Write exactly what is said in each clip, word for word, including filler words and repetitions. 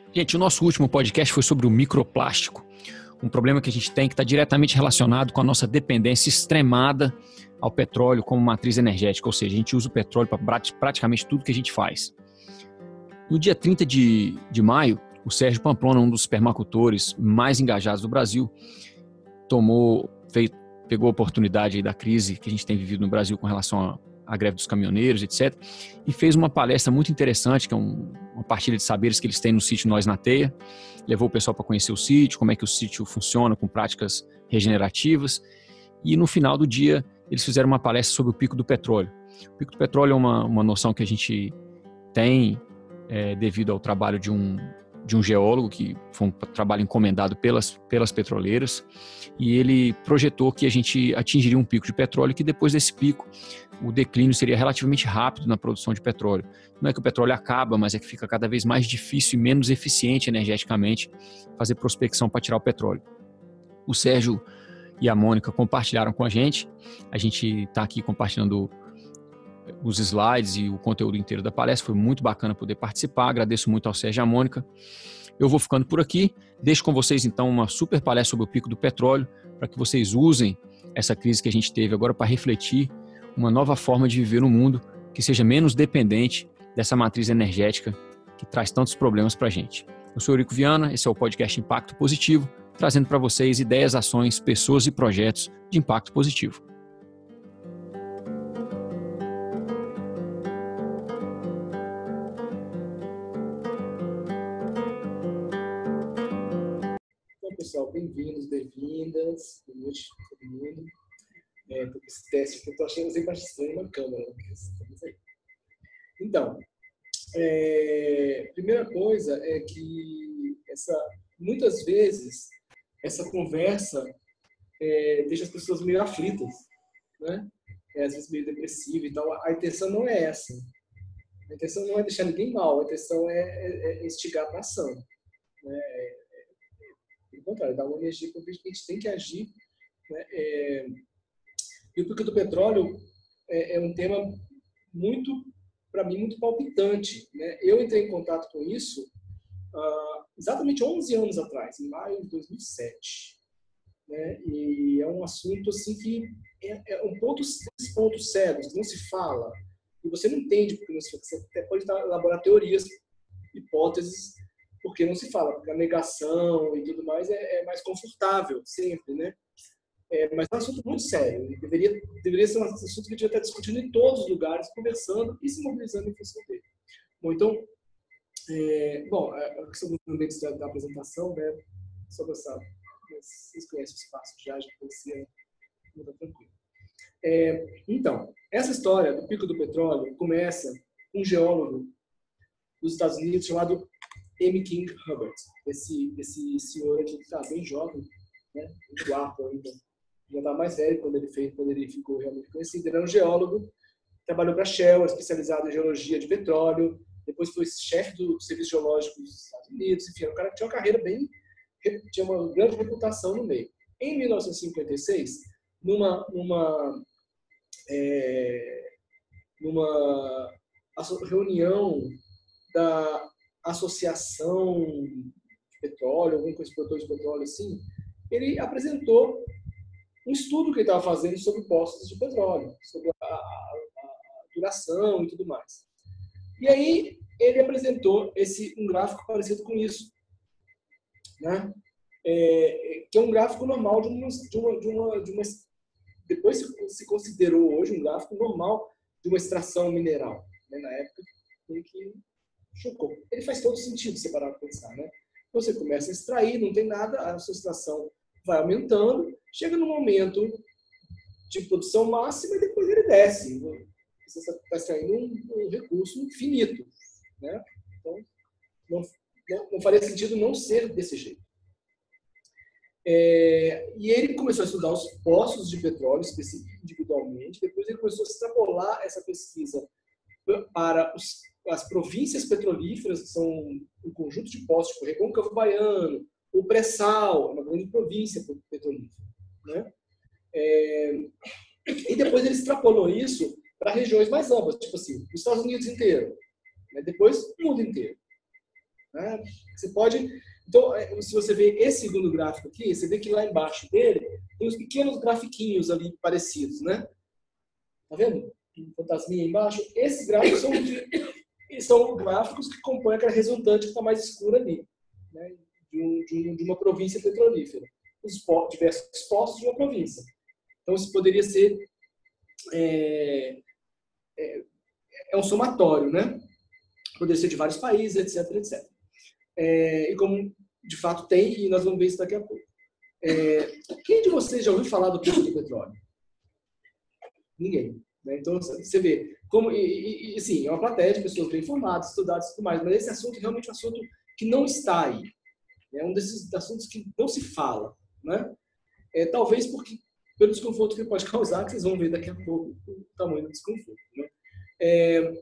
Gente, o nosso último podcast foi sobre o microplástico, um problema que a gente tem que está diretamente relacionado com a nossa dependência extremada ao petróleo como matriz energética, ou seja, a gente usa o petróleo para praticamente tudo que a gente faz. No dia trinta de, de maio, o Sérgio Pamplona, um dos permacultores mais engajados do Brasil, tomou, fez, pegou a oportunidade aí da crise que a gente tem vivido no Brasil com relação a a greve dos caminhoneiros, etcétera, e fez uma palestra muito interessante, que é um, uma partilha de saberes que eles têm no sítio Nós na Teia. Levou o pessoal para conhecer o sítio, como é que o sítio funciona com práticas regenerativas, e no final do dia eles fizeram uma palestra sobre o pico do petróleo. O pico do petróleo é uma, uma noção que a gente tem é, devido ao trabalho de um, de um geólogo, que foi um trabalho encomendado pelas, pelas petroleiras, e ele projetou que a gente atingiria um pico de petróleo, que depois desse pico o declínio seria relativamente rápido na produção de petróleo. Não é que o petróleo acaba, mas é que fica cada vez mais difícil e menos eficiente energeticamente fazer prospecção para tirar o petróleo. O Sérgio e a Mônica compartilharam com a gente, a gente está aqui compartilhando os slides e o conteúdo inteiro da palestra, foi muito bacana poder participar, agradeço muito ao Sérgio e à Mônica. Eu vou ficando por aqui, deixo com vocês então uma super palestra sobre o pico do petróleo, para que vocês usem essa crise que a gente teve agora para refletir uma nova forma de viver no mundo que seja menos dependente dessa matriz energética que traz tantos problemas para a gente. Eu sou Eurico Viana, esse é o podcast Impacto Positivo, trazendo para vocês ideias, ações, pessoas e projetos de impacto positivo. Então, pessoal, bem-vindos, bem-vindas, boa noite a todo mundo. É, tô com esse teste que eu tô achando sempre mais estranho na câmera. Né? Então, é, primeira coisa é que essa, muitas vezes essa conversa é, deixa as pessoas meio aflitas, né? É, às vezes meio depressiva e tal. A intenção não é essa. A intenção não é deixar ninguém mal, a intenção é, é, é instigar para ação. Né? É, é, pelo contrário, dar uma energia para a gente tem que agir. Né? É, E o pico do petróleo é, é um tema muito, para mim, muito palpitante. Né? Eu entrei em contato com isso uh, exatamente onze anos atrás, em maio de dois mil e sete. Né? E é um assunto assim que é, é um ponto, pontos cegos, que não se fala, e você não entende porque não se fala. Você até pode elaborar teorias, hipóteses, porque não se fala, porque a negação e tudo mais é, é mais confortável sempre, né? É, mas é um assunto muito sério. Deveria, deveria ser um assunto que a gente devia estar discutindo em todos os lugares, conversando e se mobilizando em função dele. Bom, então, é, bom, a questão do ambiente da, da apresentação, né, só passar, vocês conhecem o espaço já, já conhecia, não está tranquilo. É, então, essa história do pico do petróleo começa com um geólogo dos Estados Unidos chamado M. King Hubbert. Esse, esse senhor aqui que está bem jovem, né, muito guapo ainda. Já estava mais velho quando ele fez, quando ele ficou realmente conhecido. Ele era um geólogo, trabalhou para a Shell, especializado em geologia de petróleo. Depois foi chefe do Serviço Geológico dos Estados Unidos. Enfim, era um cara que tinha uma carreira bem, tinha uma grande reputação no meio. Em mil novecentos e cinquenta e seis, numa, numa, é, numa reunião da Associação de Petróleo, alguma coisa de produtores de petróleo assim, ele apresentou um estudo que ele estava fazendo sobre poços de petróleo, sobre a, a, a duração e tudo mais. E aí ele apresentou esse, um gráfico parecido com isso, né? É, que é um gráfico normal de uma, de uma, de uma, de uma depois se, se considerou hoje um gráfico normal de uma extração mineral, né? Na época ele que chocou. Ele faz todo sentido separar para pensar, né? Você começa a extrair, não tem nada, a sua extração vai aumentando, chega no momento de produção máxima e depois ele desce. Você está extraindo um, um recurso infinito, né? Então, não, não, não faria sentido não ser desse jeito. É, e ele começou a estudar os poços de petróleo individualmente, depois ele começou a extrapolar essa pesquisa para os, as províncias petrolíferas, que são um conjunto de poços, tipo Recôncavo Baiano, o Pré-Sal, uma grande província petrolífera, né? É, e depois ele extrapolou isso para regiões mais amplas, tipo assim, os Estados Unidos inteiro, né? Depois o mundo inteiro. Né? Você pode... Então, se você vê esse segundo gráfico aqui, você vê que lá embaixo dele tem os pequenos grafiquinhos ali parecidos, né? Tá vendo? Um fantasminha embaixo. Esses gráficos são, de, são gráficos que compõem aquela resultante que está mais escura ali, né? de, um, de, um, de uma província petrolífera. Os diversos postos de uma província. Então, isso poderia ser... É, é, é um somatório, né? Poderia ser de vários países, etc, etcétera. É, e como de fato tem, e nós vamos ver isso daqui a pouco. É, quem de vocês já ouviu falar do preço do petróleo? Ninguém. Né? Então, você vê, como, e, e, sim, é uma plateia de pessoas bem informadas, estudadas e tudo mais, mas esse assunto é realmente um assunto que não está aí. É um desses assuntos que não se fala. Né? É, talvez porque, pelo desconforto que pode causar, que vocês vão ver daqui a pouco o tamanho do desconforto. Né? É,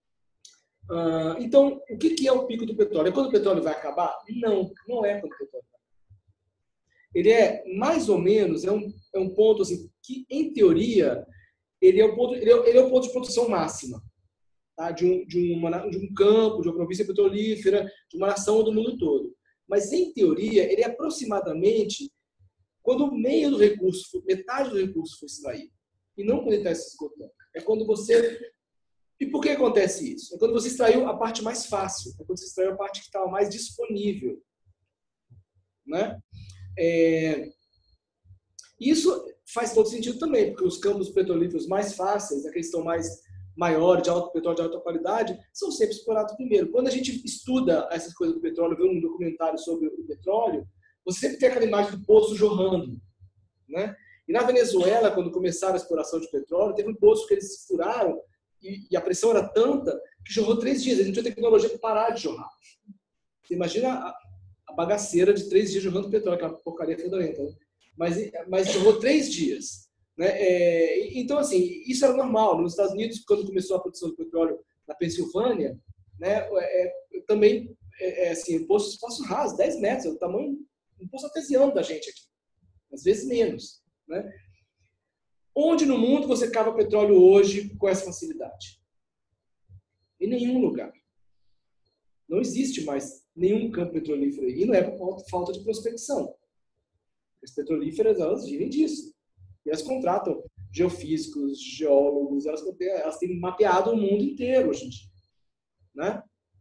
Uh, então, o que, que é o pico do petróleo? É quando o petróleo vai acabar? Não, não é quando o petróleo vai acabar. Ele é mais ou menos, é um, é um ponto assim, que, em teoria, ele é o ponto, ele é, ele é o ponto de produção máxima, tá? de, um, de, uma, de um campo, de uma província petrolífera, de uma nação do mundo todo. Mas, em teoria, ele é aproximadamente quando o meio do recurso, metade do recurso foi extraído. E não quando ele está se esgotando. É quando você... E por que acontece isso? É quando você extraiu a parte mais fácil, é quando você extraiu a parte que estava mais disponível. Né? É... Isso faz todo sentido também, porque os campos petrolíferos mais fáceis, a questão mais maior, de alto petróleo de alta qualidade, são sempre explorados primeiro. Quando a gente estuda essas coisas do petróleo, vê um documentário sobre o petróleo, você sempre tem aquela imagem do poço jorrando. Né? E na Venezuela, quando começaram a exploração de petróleo, teve um poço que eles furaram, e a pressão era tanta que jorrou três dias. Eles não tinham tecnologia para parar de jorrar. Você imagina a bagaceira de três dias jorrando petróleo, aquela porcaria fedorenta. Né? Mas, mas jorrou três dias. Né? É, então, assim, isso era normal. Nos Estados Unidos, quando começou a produção de petróleo na Pensilvânia, né, é, também, é, assim, poços, poços rasos, dez metros, o tamanho, um poço artesiano da gente aqui. Às vezes menos. Né? Onde no mundo você cava petróleo hoje com essa facilidade? Em nenhum lugar. Não existe mais nenhum campo petrolífero. E não é por falta de prospecção. As petrolíferas, elas vivem disso. E elas contratam geofísicos, geólogos, elas, elas têm mapeado o mundo inteiro hoje em dia. Né?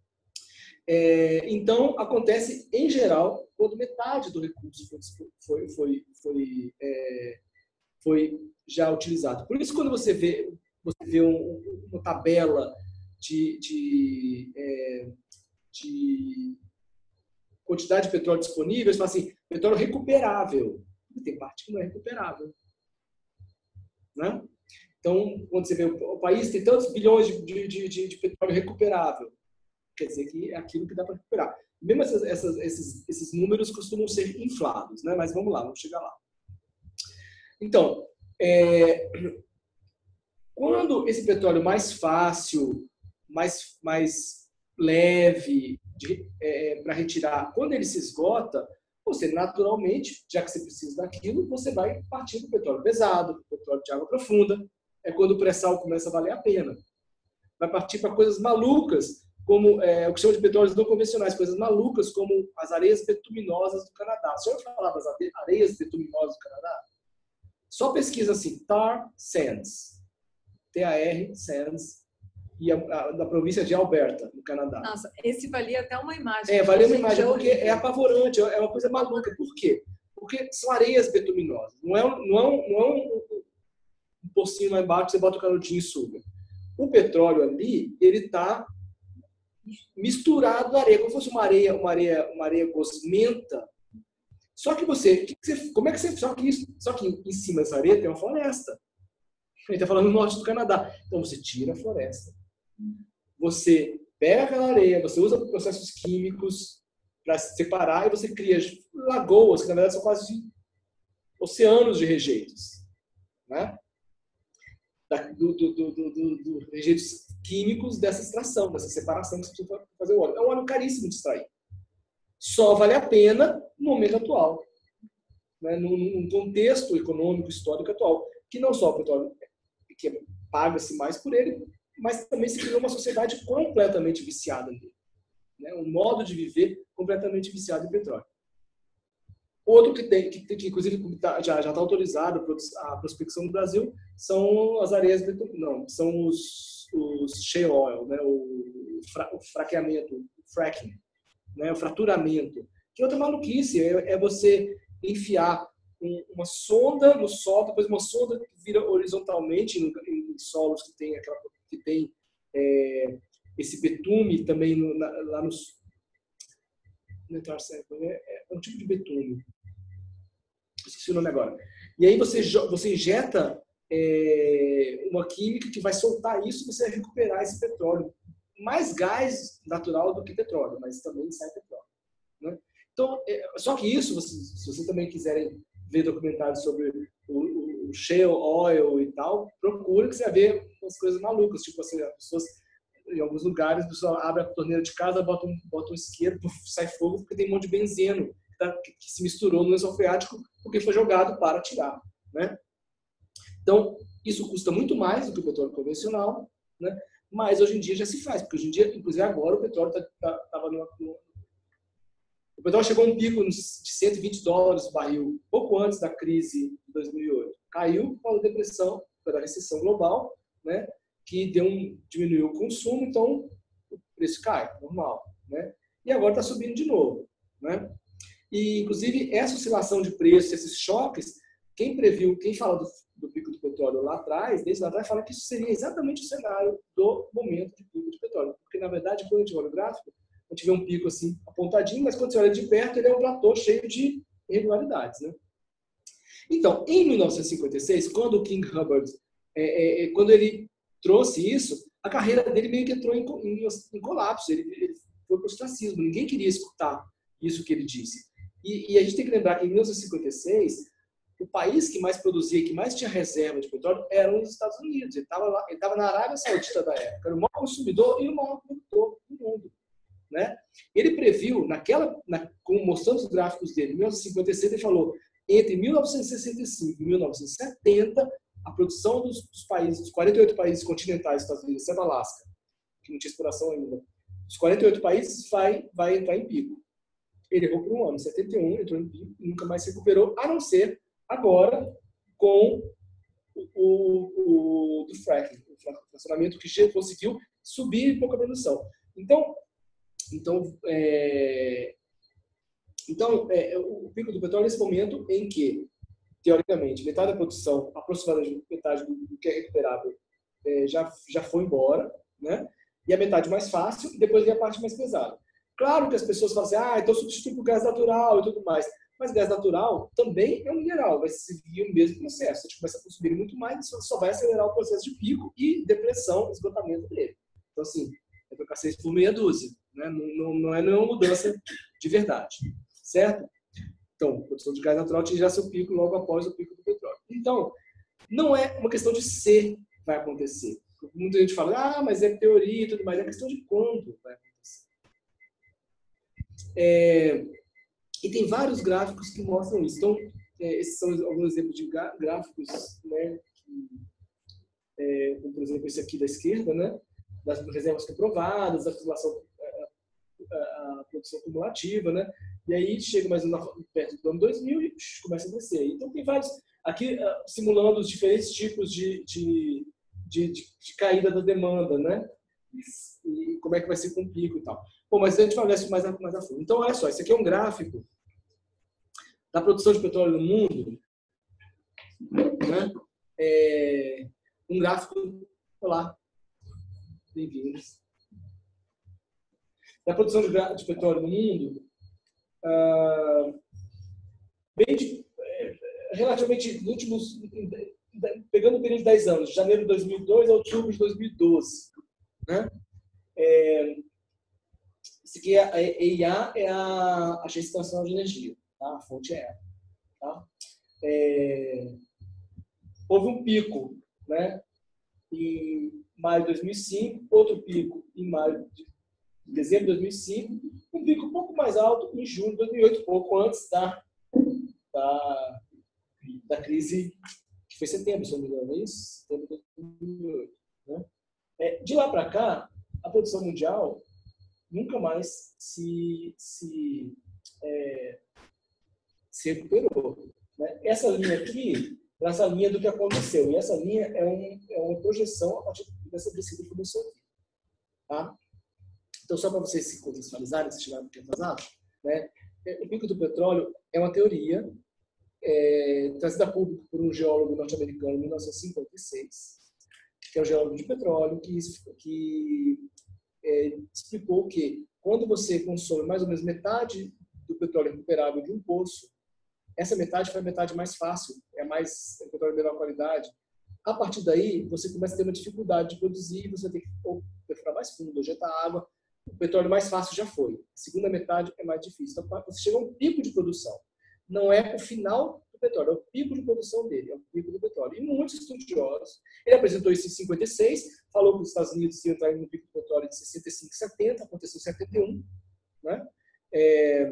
É, então, acontece, em geral, quando metade do recurso foi, foi, foi, é, foi já utilizado. Por isso, quando você vê, você vê um, uma tabela de, de, é, de quantidade de petróleo disponível, você fala assim, petróleo recuperável. Tem parte que não é recuperável. Né? Então, quando você vê o, o país tem tantos bilhões de, de, de, de petróleo recuperável, quer dizer que é aquilo que dá para recuperar. Mesmo essas, essas, esses, esses números costumam ser inflados, né? Mas vamos lá, vamos chegar lá. Então, É, quando esse petróleo mais fácil, mais, mais leve é, para retirar, quando ele se esgota, você naturalmente, já que você precisa daquilo, você vai partir do petróleo pesado, do petróleo de água profunda. É quando o pré-sal começa a valer a pena. Vai partir para coisas malucas, como é, o que chama de petróleos não convencionais, coisas malucas como as areias bituminosas do Canadá. Você já ouviu falar das areias bituminosas do Canadá? Só pesquisa assim, tar sands, T A R sands, e a, a, da província de Alberta, no Canadá. Nossa, esse valia até uma imagem. É, valia uma imagem, porque é apavorante, é uma coisa maluca. Por quê? Porque são areias bituminosas. Não é, não é, um, não é um, um pocinho lá embaixo que você bota o canudinho e suga. O petróleo ali, ele está misturado na areia, como se fosse uma areia, uma areia, uma areia gosmenta. Só que você, que você, como é que você, só que isso, só que em cima dessa areia tem uma floresta. A gente está falando no norte do Canadá. Então você tira a floresta. Você pega aquela areia, você usa processos químicos para separar e você cria lagoas, que na verdade são quase oceanos de rejeitos. Né? Do, do, do, do, do, do rejeitos químicos dessa extração, dessa separação que você precisa fazer o óleo. É um óleo caríssimo de extrair. Só vale a pena no momento atual, né? Num contexto econômico, histórico atual, que não só o petróleo, que paga-se mais por ele, mas também se criou uma sociedade completamente viciada nele. né? Um modo de viver completamente viciado em petróleo. Outro que tem, que, que inclusive já já está autorizado a prospecção no Brasil, são as areias, não, são os, os shale oil, né? o, fra, o fraqueamento, o fracking, né? O fraturamento. Que outra maluquice é, é você enfiar um, uma sonda no solo, depois uma sonda que vira horizontalmente em, em solos que tem aquela que tem é, esse betume também no, na, lá nos é um tipo de betume, esqueci o nome agora. E aí você você injeta é, uma química que vai soltar isso e você vai recuperar esse petróleo, mais gás natural do que petróleo, mas também sai petróleo, né? Então, é, só que isso, você, se vocês também quiserem ver documentários sobre o, o shale oil e tal, procure que você vai ver umas coisas malucas, tipo assim, as pessoas em alguns lugares, a pessoa abre a torneira de casa, bota um, bota um isqueiro, sai fogo, porque tem um monte de benzeno que, tá, que, que se misturou no lençol freático porque foi jogado para tirar, né? Então, isso custa muito mais do que o petróleo convencional, né? Mas hoje em dia já se faz, porque hoje em dia, inclusive agora, o petróleo estava tá, tá, no, no... O petróleo chegou a um pico de cento e vinte dólares o barril, pouco antes da crise de dois mil e oito. Caiu por depressão, pela recessão global, né? Que deu um, diminuiu o consumo, então o preço cai, normal, né? E agora está subindo de novo, né? E, inclusive, essa oscilação de preço, esses choques, quem previu, quem fala do, do pico do petróleo lá atrás, desde lá atrás, fala que isso seria exatamente o cenário do momento de pico de petróleo. Porque, na verdade, quando a gente olha o gráfico, a gente vê um pico assim, apontadinho, mas quando você olha de perto, ele é um platô cheio de irregularidades, né? Então, em mil novecentos e cinquenta e seis, quando o King Hubbard, é, é, quando ele trouxe isso, a carreira dele meio que entrou em, em, em colapso, ele, ele foi para o ostracismo, ninguém queria escutar isso que ele disse. E, e a gente tem que lembrar que em mil novecentos e cinquenta e seis, o país que mais produzia, que mais tinha reserva de petróleo, eram os Estados Unidos. Ele estava lá, ele estava na Arábia Saudita da época, era o maior consumidor e o maior produtor do mundo, né? Ele previu, naquela, na, mostrando os gráficos dele, em mil novecentos e cinquenta e seis, ele falou, entre mil novecentos e sessenta e cinco e mil novecentos e setenta, a produção dos, dos países, dos quarenta e oito países continentais dos Estados Unidos, exceto Alasca, que não tinha exploração ainda, os quarenta e oito países vai, vai entrar em pico. Ele errou por um ano, em setenta e um, entrou em pico e nunca mais se recuperou, a não ser agora com o, o, o do fracking, o fracionamento que já conseguiu subir em pouca produção. Então, então, é, então é, o pico do petróleo é esse momento em que, teoricamente, metade da produção, aproximadamente metade do que é recuperável, é, já, já foi embora, né? E a metade mais fácil, e depois vem a parte mais pesada. Claro que as pessoas falam assim, ah, então substitui por gás natural e tudo mais. Mas gás natural também é um mineral, vai seguir o mesmo processo. A gente começa a consumir muito mais, isso só vai acelerar o processo de pico e depressão, esgotamento dele. Então, assim, é trocar seis por meia dúzia, né? Não, não, não é nenhuma mudança de verdade, certo? Então, a produção de gás natural atingirá seu pico logo após o pico do petróleo. Então, não é uma questão de ser vai acontecer. Muita gente fala, ah, mas é teoria e tudo mais. É questão de quando vai acontecer. É, e tem vários gráficos que mostram isso. Então, é, esses são alguns exemplos de gráficos, né, que, é, como, por exemplo, esse aqui da esquerda, né, das reservas comprovadas, da acumulação, a, a produção cumulativa, né, e aí chega mais perto do ano dois mil e psh, começa a descer. Então, tem vários, aqui simulando os diferentes tipos de, de, de, de, de caída da demanda, né, e, e como é que vai ser com o pico e tal. Bom, mas a gente vai ver isso mais a, mais a fundo. Então, olha só, esse aqui é um gráfico da produção de petróleo no mundo, né? É um gráfico, olá, bem-vindos. Da produção de, de petróleo no mundo, ah, bem de, é, relativamente nos últimos, pegando o período de dez anos, de janeiro de dois mil e dois a outubro de dois mil e doze, né? É, Isso aqui, é, a E I A é a Agência Internacional de Energia, tá? A fonte é ela. Tá? É, houve um pico, né, em maio de dois mil e cinco, outro pico em maio de dezembro de dois mil e cinco, um pico um pouco mais alto em julho de dois mil e oito, pouco antes da, da, da crise, que foi setembro, se não me engano, é isso? Setembro de dois mil e oito. Né? É, de lá para cá, a produção mundial nunca mais se, se, é, se recuperou. Né? Essa linha aqui é essa linha do que aconteceu. E essa linha é, um, é uma projeção a partir dessa descida que começou aqui. Tá? Então, só para vocês se contextualizarem, se chegarem um pouquinho atrasados, né? O pico do petróleo é uma teoria é, trazida a público por um geólogo norte-americano em mil novecentos e cinquenta e seis, que é um geólogo de petróleo, que, que é, explicou que quando você consome mais ou menos metade do petróleo recuperável de um poço, essa metade foi a metade mais fácil, é mais é petróleo de melhor qualidade. A partir daí, você começa a ter uma dificuldade de produzir, você tem que perfurar mais fundo, injetar água. O petróleo mais fácil já foi. A segunda metade é mais difícil. Então, você chega a um pico de produção. Não é o final do petróleo, é o pico de produção dele, é o pico do petróleo. E muitos estudiosos, ele apresentou isso em cinquenta e seis, falou que os Estados Unidos iam estar no pico do petróleo de sessenta e cinco, setenta, aconteceu em setenta e um. Né? É,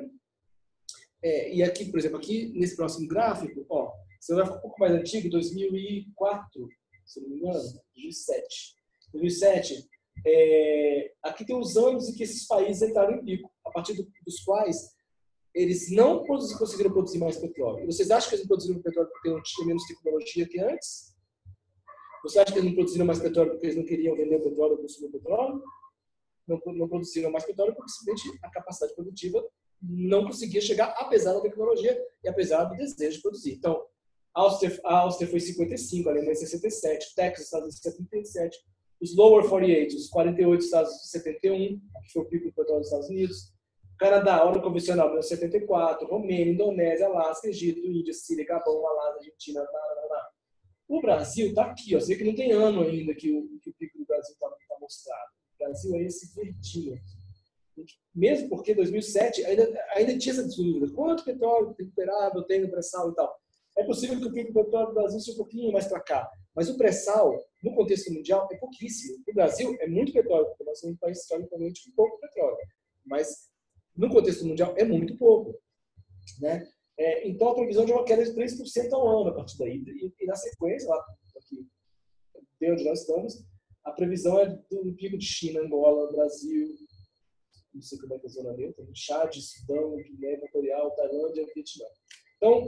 é, e aqui, por exemplo, aqui nesse próximo gráfico, ó, você vai ficar um pouco mais antigo, dois mil e quatro, se não me engano, dois mil e sete. dois mil e sete, É, aqui tem os anos em que esses países entraram em pico, a partir do, dos quais eles não produzir, conseguiram produzir mais petróleo. E vocês acham que eles não produziram petróleo porque não tinha menos tecnologia que antes? Você acha que eles não produziram mais petróleo porque eles não queriam vender o petróleo ou consumir o petróleo? Não, não produziram mais petróleo porque simplesmente a capacidade produtiva não conseguia chegar, apesar da tecnologia e apesar do desejo de produzir. Então, a Áustria, a Áustria foi em cinquenta e cinco, a Alemanha em sessenta e sete, Texas, Estados Unidos, em setenta e sete, os Lower quarenta e oito, os quarenta e oito Estados Unidos, setenta e um, que foi o pico do petróleo dos Estados Unidos, Canadá, óleo convencional, em setenta e quatro, Romênia, Indonésia, Alasca, Egito, Índia, Síria, Gabão, Malásia, Argentina, blá, blá, blá. O Brasil está aqui, ó. Você vê que não tem ano ainda que o, que o pico do Brasil está tá mostrado. O Brasil é esse verdinho. Mesmo porque dois mil e sete ainda, ainda tinha essa dúvida. Quanto petróleo recuperável tem no pré-sal e tal? É possível que o pico do petróleo do Brasil seja um pouquinho mais para cá. Mas o pré-sal, no contexto mundial, é pouquíssimo. O Brasil é muito petróleo, porque nós somos um país historicamente com pouco petróleo. Mas no contexto mundial é muito pouco. Né? É, então a previsão de uma queda de três por cento ao ano a partir daí. E, e na sequência, lá aqui, de onde nós estamos, a previsão é do pico de China, Angola, Brasil, não sei como é que é a zona neutra, Chad, Sudão, Guiné Equatorial, Tailândia, Vietnã. Então,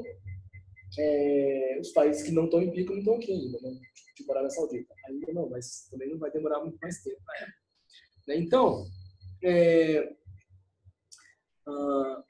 é, os países que não estão em pico não estão aqui ainda, né? Tipo Arábia Saudita. Ainda não, mas também não vai demorar muito mais tempo. Né? Então, é, uh,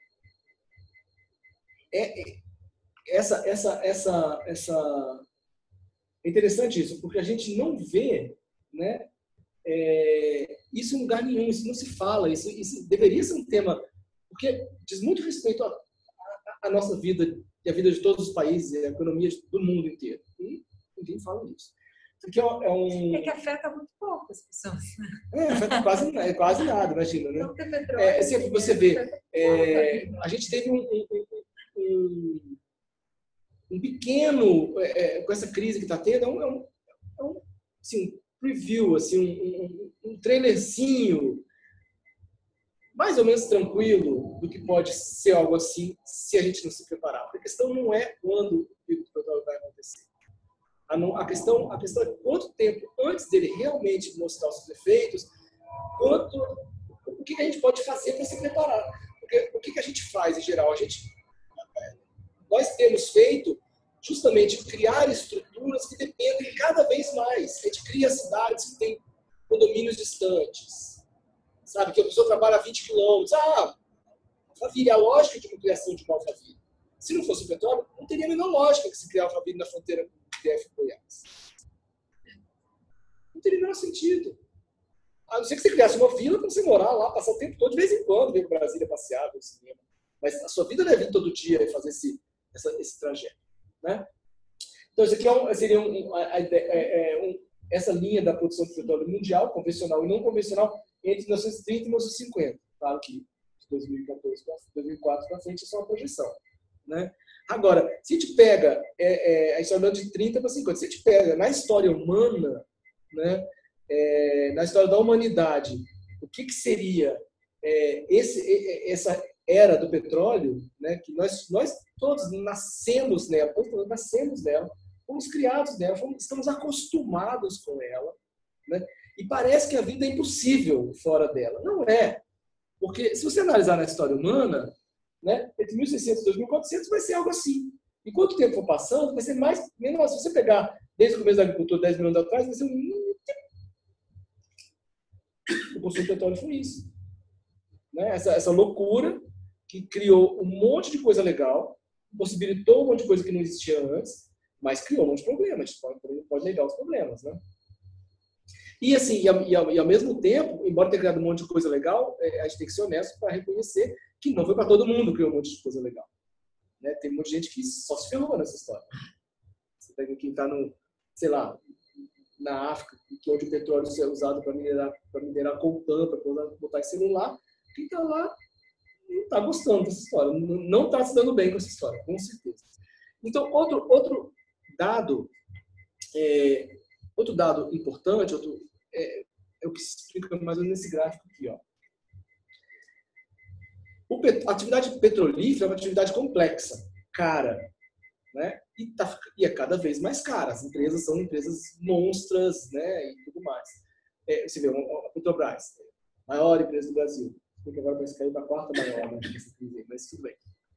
é, é, essa, essa, essa, essa, é interessante isso, porque a gente não vê, né, é, isso em lugar nenhum, isso não se fala, isso, isso deveria ser um tema, porque diz muito respeito à, à, à nossa vida e à vida de todos os países, e à economia do mundo inteiro. E ninguém fala nisso. Isso aqui é um... É que afeta muito pouco as pessoas. É, afeta quase, é quase nada, imagina, né? Não ter petróleo. É, assim, você vê, é, a gente teve um, um, um, um pequeno, é, com essa crise que está tendo, é um, é um, é um assim, preview, assim, um, um, um trailerzinho mais ou menos tranquilo do que pode ser algo assim se a gente não se preparar. Porque a questão não é quando o pico do petróleo vai acontecer. A, não, a, questão, a questão é quanto tempo antes dele realmente mostrar os seus efeitos, quanto, o que a gente pode fazer para se preparar. Porque o que a gente faz em geral? A gente, nós temos feito justamente criar estruturas que dependem cada vez mais. A gente cria cidades que têm condomínios distantes, sabe? Que a pessoa trabalha a vinte quilômetros. Ah, Alphaville, a lógica de uma criação de uma Alphaville. Se não fosse o petróleo, não teria a menor lógica que se criar Alphaville na fronteira com o D F e Goiás. Não teria o menor sentido. A não ser que você criasse uma vila para você morar lá, passar o tempo todo, de vez em quando, vir para Brasília passear, ver o cinema. Mas a sua vida não é vir todo dia e fazer esse, essa, esse trajeto. Né? Então, isso aqui é um, seria um, a, é, é, um, essa linha da produção de petróleo mundial, convencional e não convencional, entre mil novecentos e trinta e mil novecentos e cinquenta. Claro que de dois mil e quatorze, dois mil e quatro para frente é só uma projeção. Né? Agora, se a gente pega, é, é, a gente está andando de trinta para cinquenta, se a gente pega na história humana, né, é, na história da humanidade, o que, que seria é, esse, essa era do petróleo, né, que nós, nós todos nascemos nela, todos nascemos nela, fomos criados nela, fomos, estamos acostumados com ela, né, e parece que a vida é impossível fora dela. Não é. Porque se você analisar na história humana, né, entre mil e seiscentos e dois mil e quatrocentos vai ser algo assim. E quanto tempo for passando, vai ser mais... Menos, se você pegar desde o começo da agricultura, dez mil anos atrás, vai ser um... O consumo de petróleo foi isso. Né? Essa, essa loucura que criou um monte de coisa legal, possibilitou um monte de coisa que não existia antes, mas criou um monte de problemas. A gente pode, pode negar os problemas, né? E assim, e, e, e ao mesmo tempo, embora tenha criado um monte de coisa legal, a gente tem que ser honesto para reconhecer que não foi para todo mundo criar um monte de coisa legal. Né? Tem muita gente que só se ferrou nessa história. Você pega quem está no, sei lá, na África, que onde o petróleo é usado para minerar, para minerar coltan, para botar em celular, quem está lá não está gostando dessa história, não está se dando bem com essa história, com certeza. Então, outro, outro dado, é, outro dado importante, outro, é, é o que se explica mais ou menos nesse gráfico aqui, ó. O, a atividade petrolífera é uma atividade complexa, cara, né? E, tá, e é cada vez mais cara. As empresas são empresas monstras, né? E tudo mais. É, você vê, a Petrobras, maior empresa do Brasil. Porque agora vai cair para a quarta maior, né? Mas tudo bem.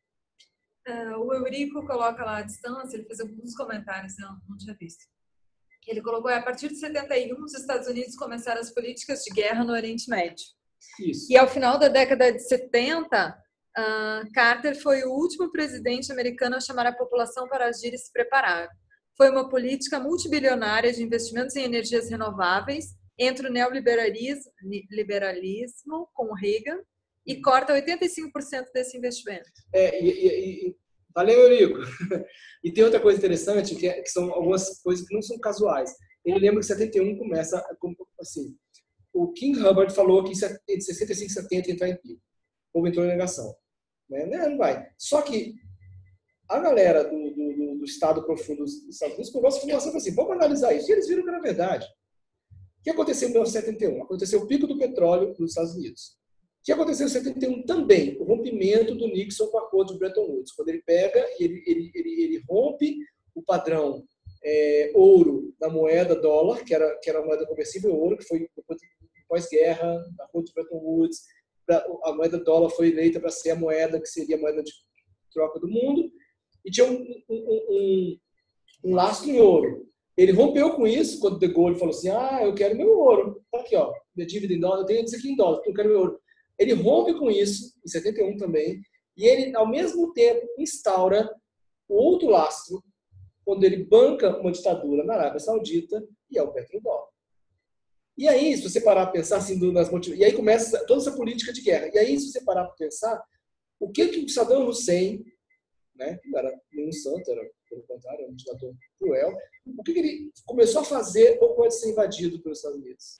Uh, o Eurico coloca lá à distância, ele fez alguns comentários, eu não tinha visto. Ele colocou, a partir de setenta e um, os Estados Unidos começaram as políticas de guerra no Oriente Médio. Isso. E ao final da década de setenta, uh, Carter foi o último presidente americano a chamar a população para agir e se preparar. Foi uma política multibilionária de investimentos em energias renováveis, entre o neoliberalismo liberalismo, com Reagan, e corta oitenta e cinco por cento desse investimento. É, e, e, e, valeu, Eurico. E tem outra coisa interessante, que, é, que são algumas coisas que não são casuais. Ele lembra que setenta e um começa, assim, o King Hubbard falou que entre sessenta e cinco e setenta ia entrar em pico. Ou entrou em negação. Né? Não vai. Só que a galera do, do, do Estado profundo dos Estados Unidos pegou essa informação e falou assim, vamos analisar isso. E eles viram que era verdade. O que aconteceu em mil novecentos e setenta e um? Aconteceu o pico do petróleo nos Estados Unidos. O que aconteceu em setenta e um também? O rompimento do Nixon com o acordo de Bretton Woods. Quando ele pega e ele, ele, ele, ele rompe o padrão é, ouro da moeda dólar, que era, que era a moeda conversível ouro, que foi pós-guerra, acordo de Bretton Woods. A moeda dólar foi eleita para ser a moeda que seria a moeda de troca do mundo. E tinha um, um, um, um lastro em ouro. Ele rompeu com isso quando De Gaulle falou assim, ah, eu quero meu ouro. Tá aqui, ó, minha dívida em dólar, eu tenho isso aqui em dólar, eu quero meu ouro. Ele rompe com isso, em setenta e um também, e ele, ao mesmo tempo, instaura o outro lastro, quando ele banca uma ditadura na Arábia Saudita, e é o petrodólar. E aí, se você parar para pensar, assim, nas motivações, e aí começa toda essa política de guerra. E aí, se você parar para pensar, o que, que o Saddam Hussein, né, que não era nenhum santo, era, pelo contrário, era um ditador cruel, o que, que ele começou a fazer ou pode ser invadido pelos Estados Unidos?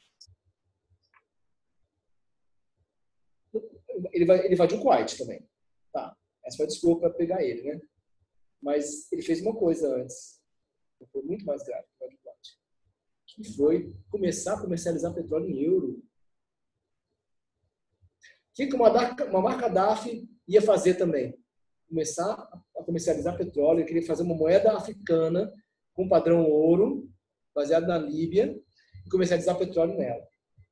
Ele, vai, ele invadiu o Kuwait também. Tá. Essa foi a desculpa para pegar ele, né? Mas ele fez uma coisa antes. Foi muito mais grave que o Kuwait. Que foi começar a comercializar petróleo em euro. O que uma marca D A F ia fazer também? Começar a comercializar petróleo. Ele queria fazer uma moeda africana com padrão ouro, baseado na Líbia, e comercializar petróleo nela.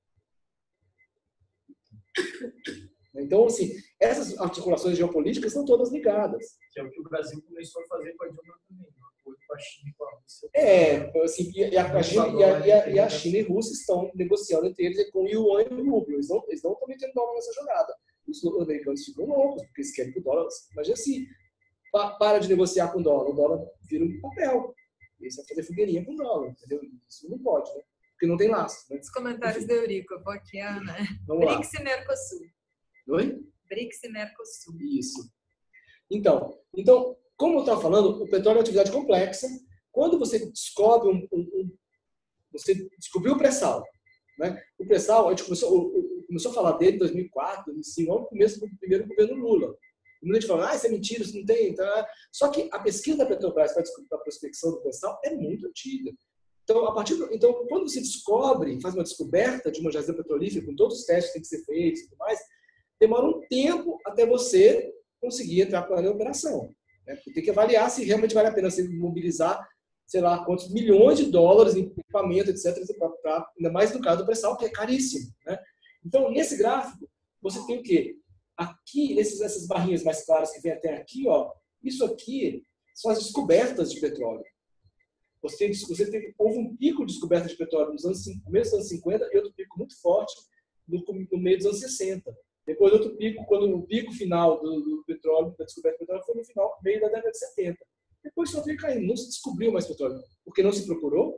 Então, assim, essas articulações geopolíticas são todas ligadas. Que é o que o Brasil começou a fazer com a Dilma também, com a China e com a Rússia. É, assim, e a, a China, e, a, e, a, e a China e a Rússia estão negociando entre eles com o yuan e o rublo. Eles não, eles não estão metendo dólar nessa jogada. Os americanos ficam loucos, porque eles querem que o dólar... Imagina assim, pa, para de negociar com o dólar, o dólar vira um papel. E você vai fazer fogueirinha com o dólar, entendeu? Isso não pode, né? Porque não tem laço. Né? Os comentários Enfim. do Eurico, eu vou aqui, Ana. Vamos lá. BRICS e Mercosul. Oi? BRICS e Mercosul. Isso. Então, então como eu estava falando, o petróleo é uma atividade complexa. Quando você descobre um... um, um você descobriu o pré-sal. Né? O pré-sal, a gente começou, começou a falar dele em dois mil e quatro, dois mil e cinco, logo no começo do primeiro governo Lula. E muita gente fala, ah, isso é mentira, isso não tem. Tá? Só que a pesquisa da Petrobras para a prospecção do pré-sal é muito antiga. Então, a partir do, então, quando você descobre, faz uma descoberta de uma jazida petrolífera, com todos os testes que têm que ser feitos e tudo mais, demora um tempo até você conseguir entrar com ela em operação. Né? Porque tem que avaliar se realmente vale a pena você mobilizar, sei lá, quantos milhões de dólares em equipamento, etcétera, pra, pra, ainda mais no caso do pré-sal, que é caríssimo. Né? Então, nesse gráfico, você tem o quê? Aqui, nesses, essas barrinhas mais claras que vem até aqui, ó, isso aqui são as descobertas de petróleo. Você tem, você tem, houve um pico de descoberta de petróleo nos anos, no começo dos anos cinquenta e outro pico muito forte no, no meio dos anos sessenta. Depois outro pico, quando o pico final do, do petróleo, da descoberta de petróleo, foi no final, meio da década de setenta. Depois só veio caindo, não se descobriu mais petróleo, porque não se procurou.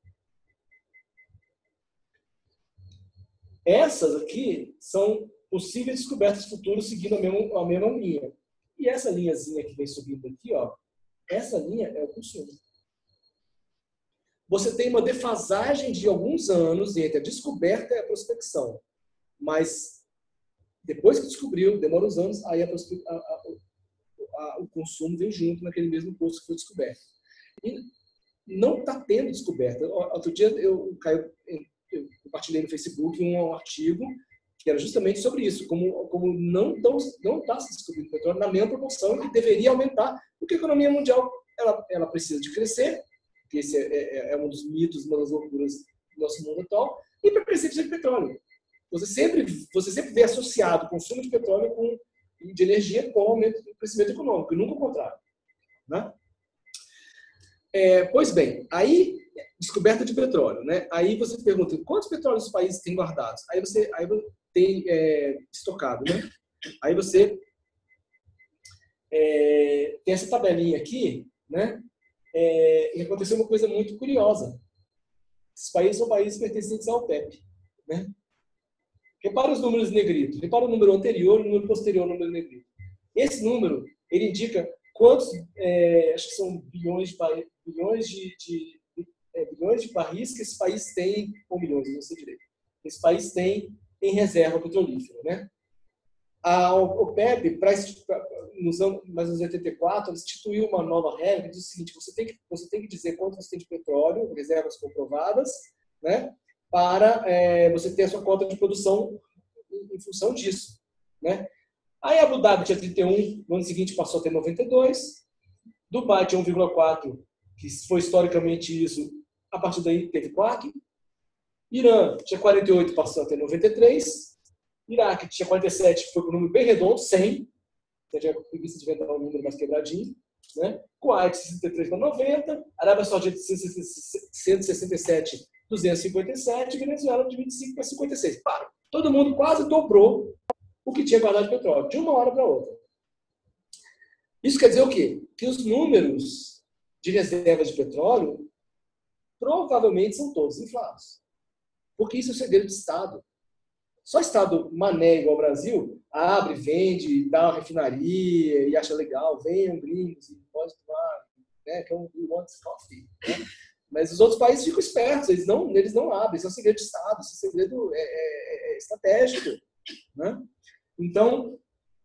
Essas aqui são possíveis descobertas futuras seguindo a mesma, a mesma linha. E essa linhazinha que vem subindo aqui, ó, essa linha é o consumo. Você tem uma defasagem de alguns anos entre a descoberta e a prospecção. Mas depois que descobriu, demora uns anos, aí a, a, a, a, o consumo vem junto naquele mesmo posto que foi descoberto. E não está tendo descoberta. Outro dia eu, eu, eu compartilhei no Facebook um artigo que era justamente sobre isso, como, como não está se descobrindo petróleo na mesma proporção que deveria aumentar, porque a economia mundial ela, ela precisa de crescer, que esse é, é, é um dos mitos, uma das loucuras do nosso mundo atual, e para crescer precisa de petróleo. Você sempre, você sempre vê associado o consumo de petróleo com, de energia com o aumento do crescimento econômico, e nunca o contrário. Né? É, pois bem, aí, descoberta de petróleo. Né? Aí você pergunta, quantos petróleos os países têm guardados? Aí você aí tem é, estocado. Né? Aí você é, tem essa tabelinha aqui, né? É, e aconteceu uma coisa muito curiosa. Esses países são países pertencentes ao OPEP. Né? Repara os números negritos. Repara o número anterior e o número posterior ao número negrito. Esse número, ele indica quantos, é, acho que são bilhões de, bilhões de, de, é, bilhões de barris que esse país tem, ou milhões, não sei direito, que esse país tem em reserva petrolífera. Né? A OPEP, para nos anos oitenta e quatro, instituiu uma nova regra que diz o seguinte: você tem que, você tem que dizer quanto você tem de petróleo, reservas comprovadas, né, para é, você ter a sua cota de produção em, em função disso. Né? Aí Abu Dhabi tinha trinta e um, no ano seguinte passou a ter noventa e dois, Dubai tinha um vírgula quatro, que foi historicamente isso, a partir daí teve quatro, Irã tinha quarenta e oito, passou a ter noventa e três, Iraque tinha quarenta e sete, foi com um número bem redondo, cem, você já preguiça de inventar um número mais quebradinho, né? Kuwait, sessenta e três para noventa, Arábia Saudita, cento e sessenta e sete, duzentos e cinquenta e sete, Venezuela, de vinte e cinco para cinquenta e seis. Para. Todo mundo quase dobrou o que tinha guardado de petróleo, de uma hora para outra. Isso quer dizer o quê? Que os números de reservas de petróleo provavelmente são todos inflados. Porque isso é segredo de Estado. Só Estado mané igual ao Brasil abre, vende, dá uma refinaria e acha legal, venham gringos e pode tomar, né, que é um want coffee. Né? Mas os outros países ficam espertos, eles não, eles não abrem, isso é um segredo de Estado, isso é um segredo é, é, é estratégico. Né? Então,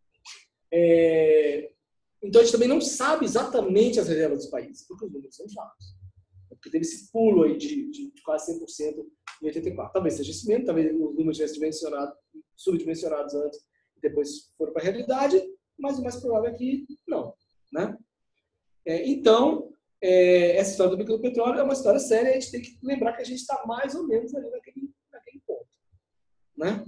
é, então, a gente também não sabe exatamente as reservas dos países, porque os números são inflados. Porque teve esse pulo aí de, de, de quase cem por cento em oitenta e quatro. Talvez seja isso mesmo, talvez os números tivessem dimensionado, subdimensionados antes e depois foram para a realidade, mas o mais provável é que não. Né? É, então, é, essa história do bico do petróleo é uma história séria, a gente tem que lembrar que a gente está mais ou menos ali naquele, naquele ponto. Né?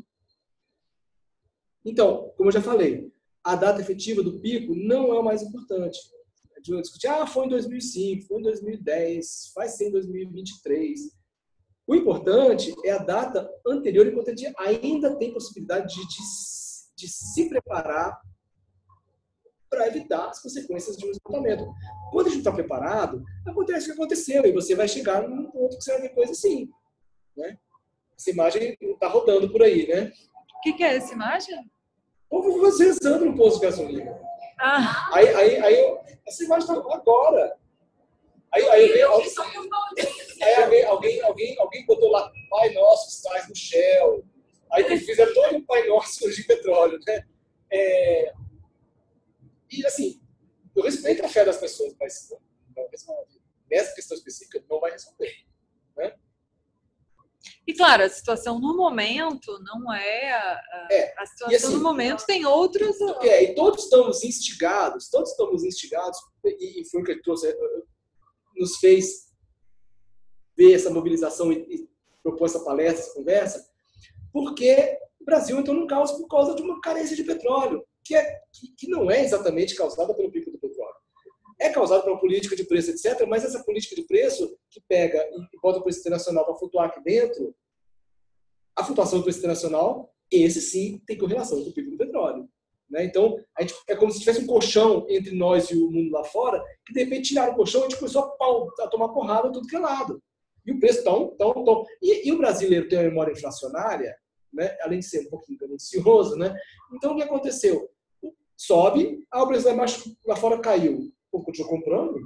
Então, como eu já falei, a data efetiva do pico não é o mais importante. A gente discutir, ah, foi em dois mil e cinco, foi em dois mil e dez, vai ser em dois mil e vinte e três. O importante é a data anterior, enquanto a gente ainda tem possibilidade de, de, de se preparar para evitar as consequências de um esgotamento. Quando a gente está preparado, acontece o que aconteceu, e você vai chegar num ponto que você vai ver coisa assim. Né? Essa imagem está rodando por aí, né? O que, que é essa imagem? Ou você rezando no posto de gasolina. Ah. Aí, aí, aí, essa imagem está agora. Aí, aí, aí, alguém, aí alguém, alguém, alguém, alguém botou lá Pai Nosso, estás no Shell. Aí fizeram todo um Pai Nosso de petróleo. Né? É, e assim, eu respeito a fé das pessoas, mas não resolve. Nessa questão específica, não vai resolver. Né? E claro, a situação no momento não é a, é, a situação assim, no momento tem outros. É, e todos estamos instigados, todos estamos instigados, e, e foi o que trouxe, nos fez ver essa mobilização e, e propor essa palestra, essa conversa, porque O Brasil entrou no caos por causa de uma carência de petróleo, que, é, que, que não é exatamente causada pelo pico do petróleo. É causada pela política de preço, etcétera, mas essa política de preço que pega e bota o preço internacional para flutuar aqui dentro, a flutuação do preço internacional, esse sim tem correlação com o pico do petróleo. Né? Então, a gente, é como se tivesse um colchão entre nós e o mundo lá fora, que de repente tiraram o colchão e a gente começou a, pau, a tomar porrada tudo que é lado. E o preço tão, tão, tão. E, e o brasileiro tem uma memória inflacionária, né? Além de ser um pouquinho ganancioso, né? Então, o que aconteceu? Sobe, ah, o preço lá, embaixo, lá fora caiu. Pô, continuou comprando?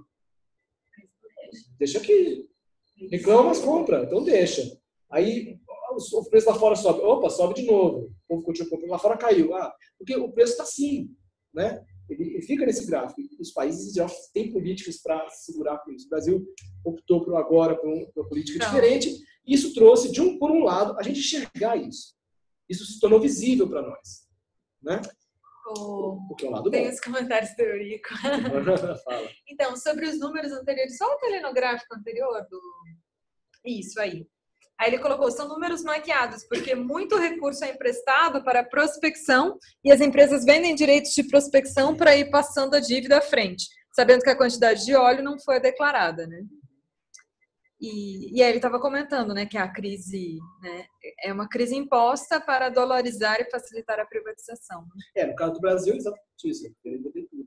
Deixa aqui. Reclama, mas compra. Então, deixa. Aí, o preço lá fora sobe. Opa, sobe de novo. O povo continua comprando. Lá fora caiu. Ah, porque o preço está assim, né? Ele, ele fica nesse gráfico. Os países já têm políticas para segurar com isso. O Brasil optou por agora por uma política Não. diferente. E isso trouxe, de um, por um lado, a gente enxergar isso. Isso se tornou visível para nós. Né? Oh, o que é um lado tem bom. os comentários do Eurico. Fala. Então, sobre os números anteriores, só o telenográfico anterior do... Isso aí. Aí ele colocou, são números maquiados, porque muito recurso é emprestado para prospecção e as empresas vendem direitos de prospecção para ir passando a dívida à frente, sabendo que a quantidade de óleo não foi declarada, né? E, e aí ele estava comentando, né, que a crise, né, é uma crise imposta para dolarizar e facilitar a privatização. É, no caso do Brasil, exatamente isso, querendo vender tudo.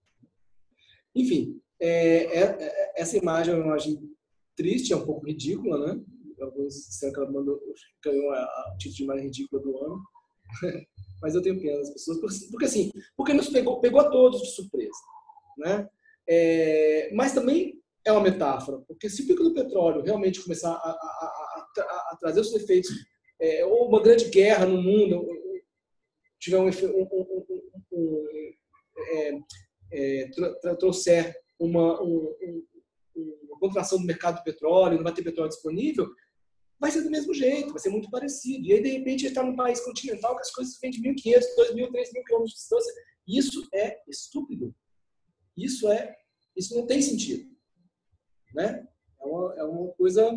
Enfim, é, é, essa imagem é uma imagem triste, é um pouco ridícula, né? Alguns disseram que ela mandou, ganhou o título de imagem ridícula do ano. Mas eu tenho pena das pessoas, porque, porque assim, porque nos pegou, pegou a todos de surpresa, né? É, mas também é uma metáfora, porque se o pico do petróleo realmente começar a, a, a, a, a trazer os efeitos, é, ou uma grande guerra no mundo, tiver um, um, um, um, um é, é, trouxer uma, um, um, uma contração do mercado do petróleo, não vai ter petróleo disponível, vai ser do mesmo jeito, vai ser muito parecido. E aí, de repente, está num país continental que as coisas vêm de mil e quinhentos, dois mil, três mil quilômetros de distância. Isso é estúpido. Isso, é, isso não tem sentido. Né? É, uma, é uma coisa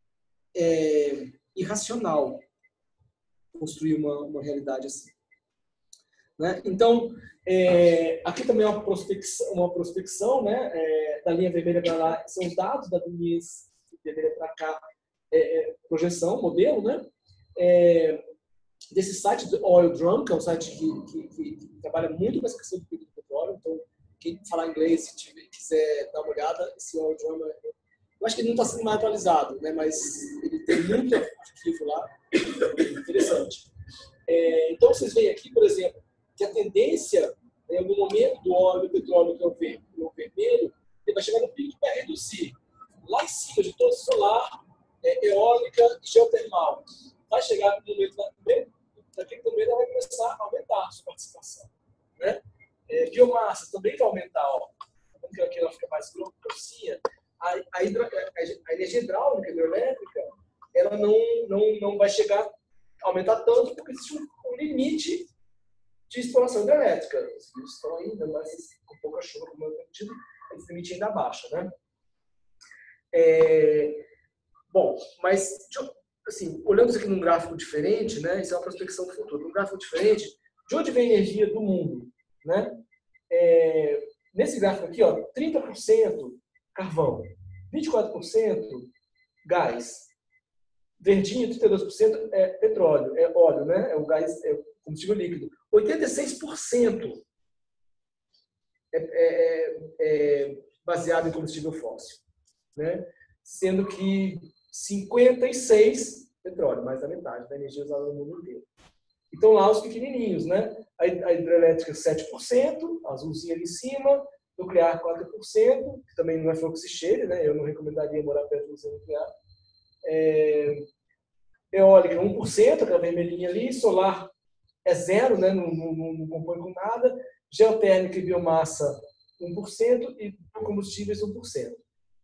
é, irracional construir uma, uma realidade assim. Né? Então, é, aqui também é uma prospecção, uma prospecção né? É, da linha vermelha para lá são os dados, da linha vermelha para cá é, é, projeção, modelo, né? É, desse site do Oil Drum, que é um site que, que, que, que trabalha muito com essa questão do pico do petróleo. Então, quem falar inglês, se tiver, quiser dar uma olhada, esse Oil Drum, eu acho que ele não está sendo mais atualizado, né? Mas ele tem muito arquivo lá, interessante. É, então, vocês veem aqui, por exemplo, que a tendência, em algum momento do óleo, do petróleo, que é o, ver, o vermelho, ele vai chegar no pico e vai reduzir. Lá em cima, de todo solar, é, eólica e geotermal. Vai chegar no momento daquele momento, ela vai começar a aumentar a sua participação. Né? É, biomassa também vai aumentar. Ó. Porque aqui ela fica mais grossinha. A, a, hidro, a, a energia hidráulica, hidrelétrica, ela não, não, não vai chegar a aumentar tanto, porque existe um, um limite de exploração hidrelétrica. Os rios estão ainda, mas com pouca chuva, como eu tenho dito, esse limite ainda baixa. Né? É, bom, mas assim, olhando isso aqui num gráfico diferente, né, isso é uma prospecção do futuro, num gráfico diferente, de onde vem a energia do mundo? Né? É, nesse gráfico aqui, ó, trinta por cento carvão, vinte e quatro por cento gás, verdinho, trinta e dois por cento é petróleo, é óleo, né? É o gás, é o combustível líquido. oitenta e seis por cento é, é, é baseado em combustível fóssil, né? Sendo que cinquenta e seis por cento petróleo, mais da metade da energia usada no mundo inteiro. Então lá os pequenininhos, né? A hidrelétrica sete por cento, a azulzinha ali em cima, nuclear quatro por cento, que também não é fogo que se cheire, né? Eu não recomendaria morar perto de usina nuclear. É... Eólica um por cento, aquela vermelhinha ali, solar é zero, né? não, não, não compõe com nada, geotérmica e biomassa um por cento e combustíveis um por cento.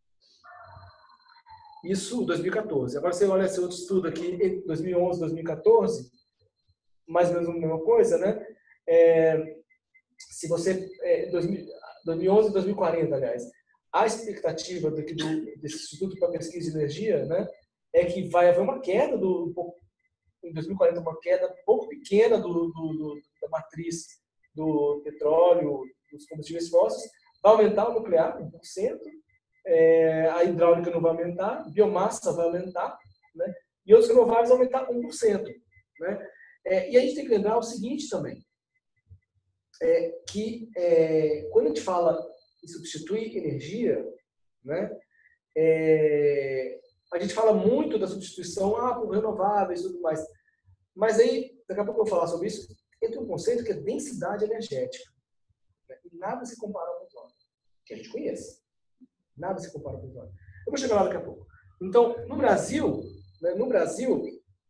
Isso dois mil e quatorze. Agora você olha esse outro estudo aqui, dois mil e onze, dois mil e quatorze, mais ou menos a mesma coisa, né? É, se você, é, dois mil, dois mil e onze e dois mil e quarenta, aliás, a expectativa do, do, desse Instituto para Pesquisa de Energia, né, é que vai haver uma queda do, em dois mil e quarenta, uma queda um pouco pequena do, do, do, da matriz do petróleo, dos combustíveis fósseis. Vai aumentar o nuclear, um por cento. É, a hidráulica não vai aumentar, biomassa vai aumentar, né? E outros renováveis vão aumentar um por cento. Né? É, e a gente tem que lembrar o seguinte também, é, que é, quando a gente fala em substituir energia, né, é, a gente fala muito da substituição ah, por renováveis e tudo mais, mas aí, daqui a pouco eu vou falar sobre isso, entra um conceito que é densidade energética. Né? E nada se compara ao petróleo, que a gente conhece. Nada se compara ao petróleo. Eu vou chegar lá daqui a pouco. Então, no Brasil, né, no Brasil,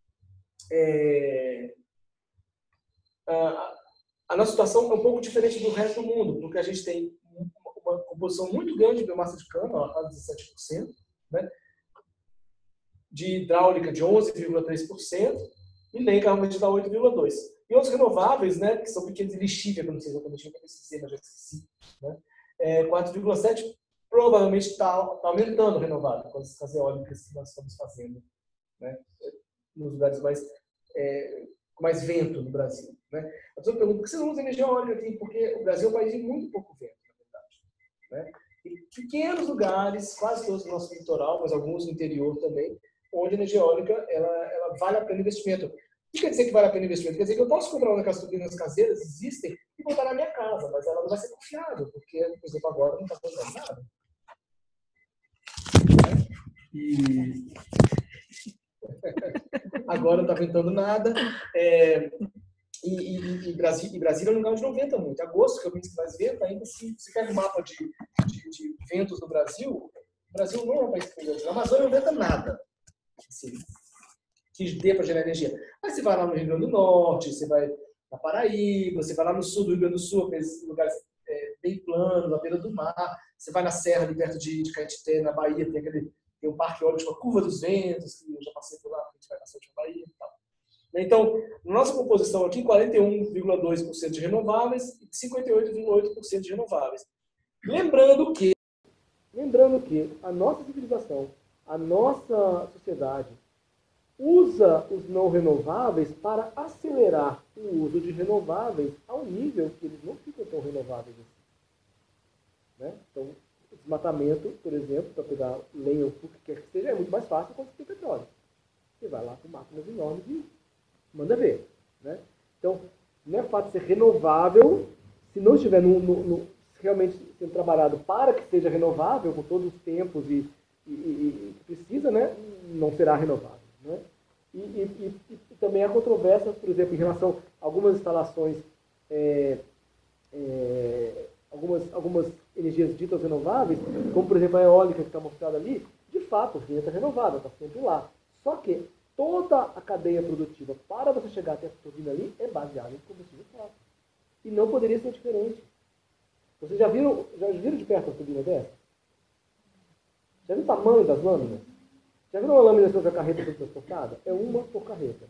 é, a, a nossa situação é um pouco diferente do resto do mundo, porque a gente tem uma composição muito grande de biomassa de cana, quase dezessete por cento, né, de hidráulica de onze vírgula três por cento e nem carbono dá oito vírgula dois por cento. E outros renováveis, né, que são pequenos de lixívia, que eu não sei exatamente o que eu precisei, mas já esqueci, né, é, quatro vírgula sete por cento. Provavelmente está tá aumentando o renovável com as eólicas que nós estamos fazendo, né, nos lugares mais, é, com mais vento no Brasil. Né? A pessoa pergunta por que você não usa energia eólica aqui? Porque o Brasil é um país de muito pouco vento, na verdade. Né? E pequenos lugares, quase todos no nosso litoral, mas alguns no interior também, onde a energia eólica ela, ela vale a pena investimento. O que quer dizer que vale a pena investimento? Quer dizer que eu posso comprar uma daquelas turbinas caseiras, existem, e botar na minha casa, mas ela não vai ser confiável, porque, por exemplo, agora não está fazendo nada. E agora não está ventando nada. É, e, e, e, Brasília, e Brasília é um lugar onde não venta muito. Agosto, que é o mês que mais venta, ainda se você pega o mapa de, de, de ventos no Brasil, o Brasil não é um país que venta. Na Amazônia não venta nada. Assim, que dê para gerar energia. Aí você vai lá no Rio Grande do Norte, você vai na Paraíba, você vai lá no sul do Rio Grande do Sul, aqueles lugares é, bem planos, na beira do mar. Você vai na serra, ali perto de, de Caetité, na Bahia, tem aquele tem um parque eólico chamado Curva dos Ventos, que eu já passei por lá, a gente vai bastante na Bahia e tal. Então, na nossa composição aqui, quarenta e um vírgula dois por cento de renováveis e cinquenta e oito vírgula oito por cento de renováveis. Lembrando que, lembrando que a nossa civilização, a nossa sociedade, usa os não renováveis para acelerar o uso de renováveis ao nível que eles não ficam tão renováveis assim. Né? Então, o desmatamento, por exemplo, para pegar lenha ou o que quer que seja, é muito mais fácil quando você tem petróleo. Você vai lá com máquinas enormes e manda ver. Né? Então, não é fácil ser renovável se não estiver no, no, no, realmente sendo trabalhado para que seja renovável, com todos os tempos e, e, e, e precisa, né? Não será renovável. Né? E, e, e, e também há controvérsia, por exemplo, em relação a algumas instalações, é, é, algumas, algumas energias ditas renováveis, como por exemplo a eólica que está mostrada ali, de fato, o vento é renovável, está sempre lá. Só que toda a cadeia produtiva para você chegar até a turbina ali é baseada em combustível fóssil. E não poderia ser diferente. Vocês já viram, já viram de perto a turbina dessa? Já viram o tamanho das lâminas? Já viram uma lâmina sobre a carreta sendo transportada? É uma por carreta.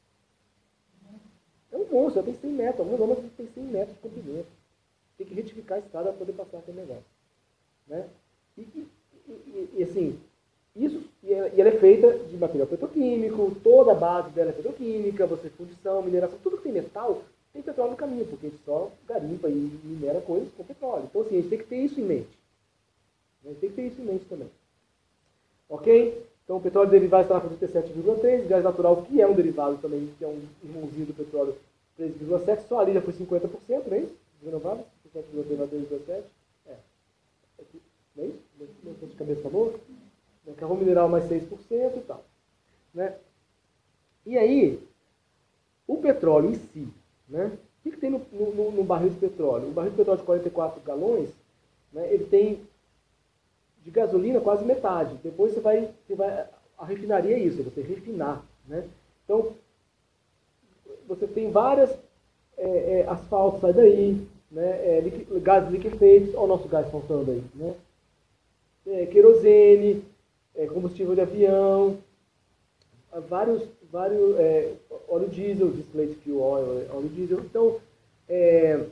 É um monstro, tem cem metros. Algumas lâminas tem cem metros de comprimento. Tem que retificar a estrada para poder passar aquele negócio. Né? E, e, e, e assim, isso, e ela é feita de material petroquímico, toda a base dela é petroquímica, você fundição, mineração, tudo que tem metal, tem petróleo no caminho, porque a gente só garimpa e minera coisas com petróleo. Então, assim, a gente tem que ter isso em mente. A gente tem que ter isso em mente também. Ok? Então, o petróleo derivado está com trinta e sete vírgula três, gás natural, que é um derivado também, que é um irmãozinho do petróleo, três vírgula sete, só ali já foi cinquenta por cento, não é isso? Renovável, trinta e sete vírgula três vírgula sete. É. Aqui, não é isso? Não estou de cabeça para boca. Carvão mineral mais seis por cento e tal. Né? E aí, o petróleo em si, né? O que, que tem no, no, no barril de petróleo? O barril de petróleo de quarenta e quatro galões, né, ele tem de gasolina quase metade. Depois você vai, você vai a refinaria é isso, é você refinar. Né? Então, você tem várias é, é, asfalto sai daí, né? É, liqui, gás liquefeitos, olha o nosso gás faltando aí. Né? É, querosene, é, combustível de avião, vários, vários é, óleo diesel, distillate fuel oil, óleo diesel. Então, é,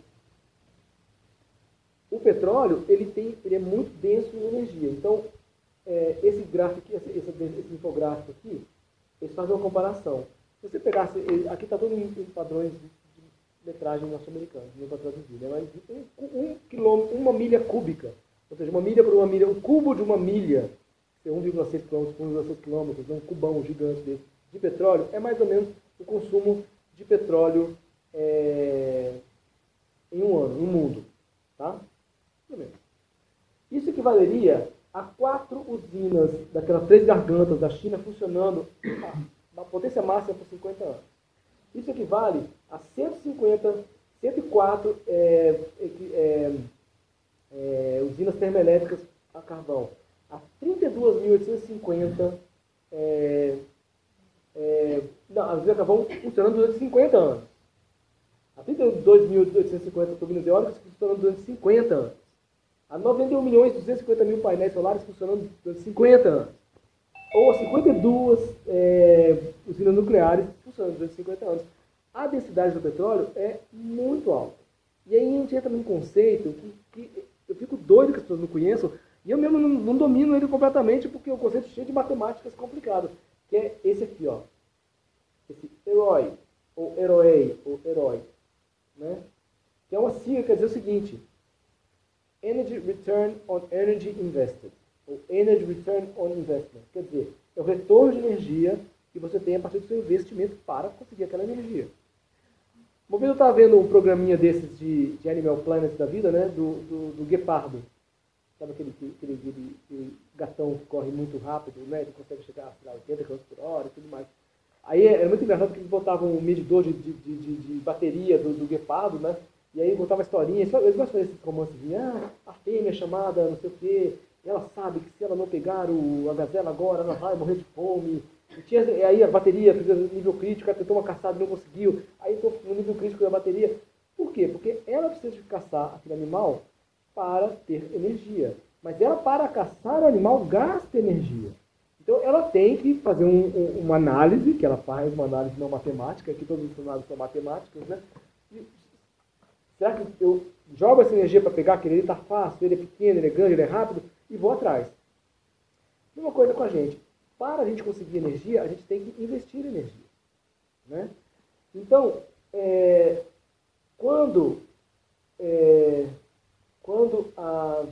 o petróleo ele tem, ele é muito denso em energia. Então, é, esse gráfico, esse, esse, esse infográfico aqui, eles fazem uma comparação Se você pegasse, aqui está tudo em, em padrões de metragem norte-americana, não para traduzir, né? Mas um, um quilômetro, uma milha cúbica, ou seja, uma milha por uma milha, um cubo de uma milha, um vírgula seis quilômetros por um vírgula seis quilômetros, um cubão gigante desse, de petróleo, é mais ou menos o consumo de petróleo é, em um ano, no mundo. Tá? Isso equivaleria a quatro usinas daquelas três gargantas da China funcionando na potência máxima por cinquenta anos. Isso equivale a cento e cinquenta, cento e quatro é, é, é, usinas termoelétricas a carvão, a trinta e dois mil oitocentos e cinquenta é, é, não, as usinas a carvão funcionando durante cinquenta anos. A trinta e dois mil oitocentos e cinquenta turbinas eólicas funcionando durante cinquenta anos. A noventa e um milhões duzentos e cinquenta mil painéis solares funcionando durante cinquenta anos. Ou a cinquenta e duas é, usinas nucleares funcionando durante cinquenta anos. A densidade do petróleo é muito alta. E aí a gente entra num conceito que, que eu fico doido que as pessoas não conheçam, e eu mesmo não, não domino ele completamente, porque é um conceito cheio de matemáticas complicadas, que é esse aqui, ó. Esse herói, ou herói, ou herói, né? Que é uma sigla que quer dizer o seguinte: Energy Return on Energy Invested, ou Energy Return on Investment. Quer dizer, é o retorno de energia que você tem a partir do seu investimento para conseguir aquela energia. Uma vez eu estava vendo um programinha desses de, de Animal Planet da vida, né, do, do, do guepardo. Sabe aquele, aquele, aquele, aquele gatão que corre muito rápido, né, ele consegue chegar a oitenta quilômetros por hora e tudo mais. Aí era muito engraçado porque eles botavam um medidor de, de, de, de bateria do, do guepardo, né, e aí botava a historinha. Eles gostam de fazer esses romances de, ah, a fêmea chamada não sei o quê, ela sabe que se ela não pegar o, a gazela agora, ela vai morrer de fome. E, tinha, e aí a bateria fez o nível crítico, ela tentou uma caçada e não conseguiu. Aí entrou no nível crítico da bateria. Por quê? Porque ela precisa de caçar aquele animal para ter energia. Mas ela, para caçar o animal, gasta energia. Então ela tem que fazer um, um, uma análise, que ela faz uma análise não matemática, que todos os análises são matemáticas, né? E, será que eu jogo essa energia para pegar aquele? Ele está fácil, ele é pequeno, ele é grande, ele é rápido, e vou atrás. Mesma coisa com a gente. Para a gente conseguir energia, a gente tem que investir energia. Né? Então, é, quando, é, quando, a,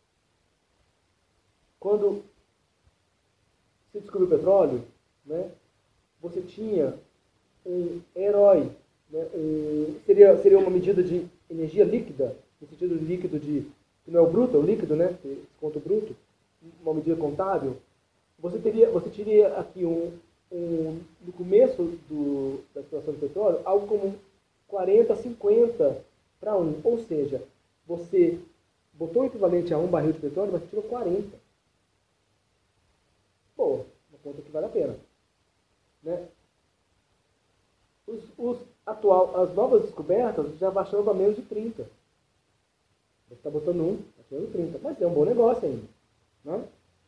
quando se descobriu o petróleo, né, você tinha um herói, né, um, seria, seria uma medida de energia líquida, no sentido líquido de, que não é o bruto, é o líquido, né, desconto bruto, uma medida contábil. Você teria, você teria aqui um, um no começo do, da exploração do petróleo, algo como quarenta, cinquenta para um. Ou seja, você botou o equivalente a um barril de petróleo, mas tirou quarenta. Pô, uma conta que vale a pena. Né? Os, os atual, as novas descobertas já baixaram para menos de trinta. Você está botando um, está tirando trinta. Mas é um bom negócio ainda. Né?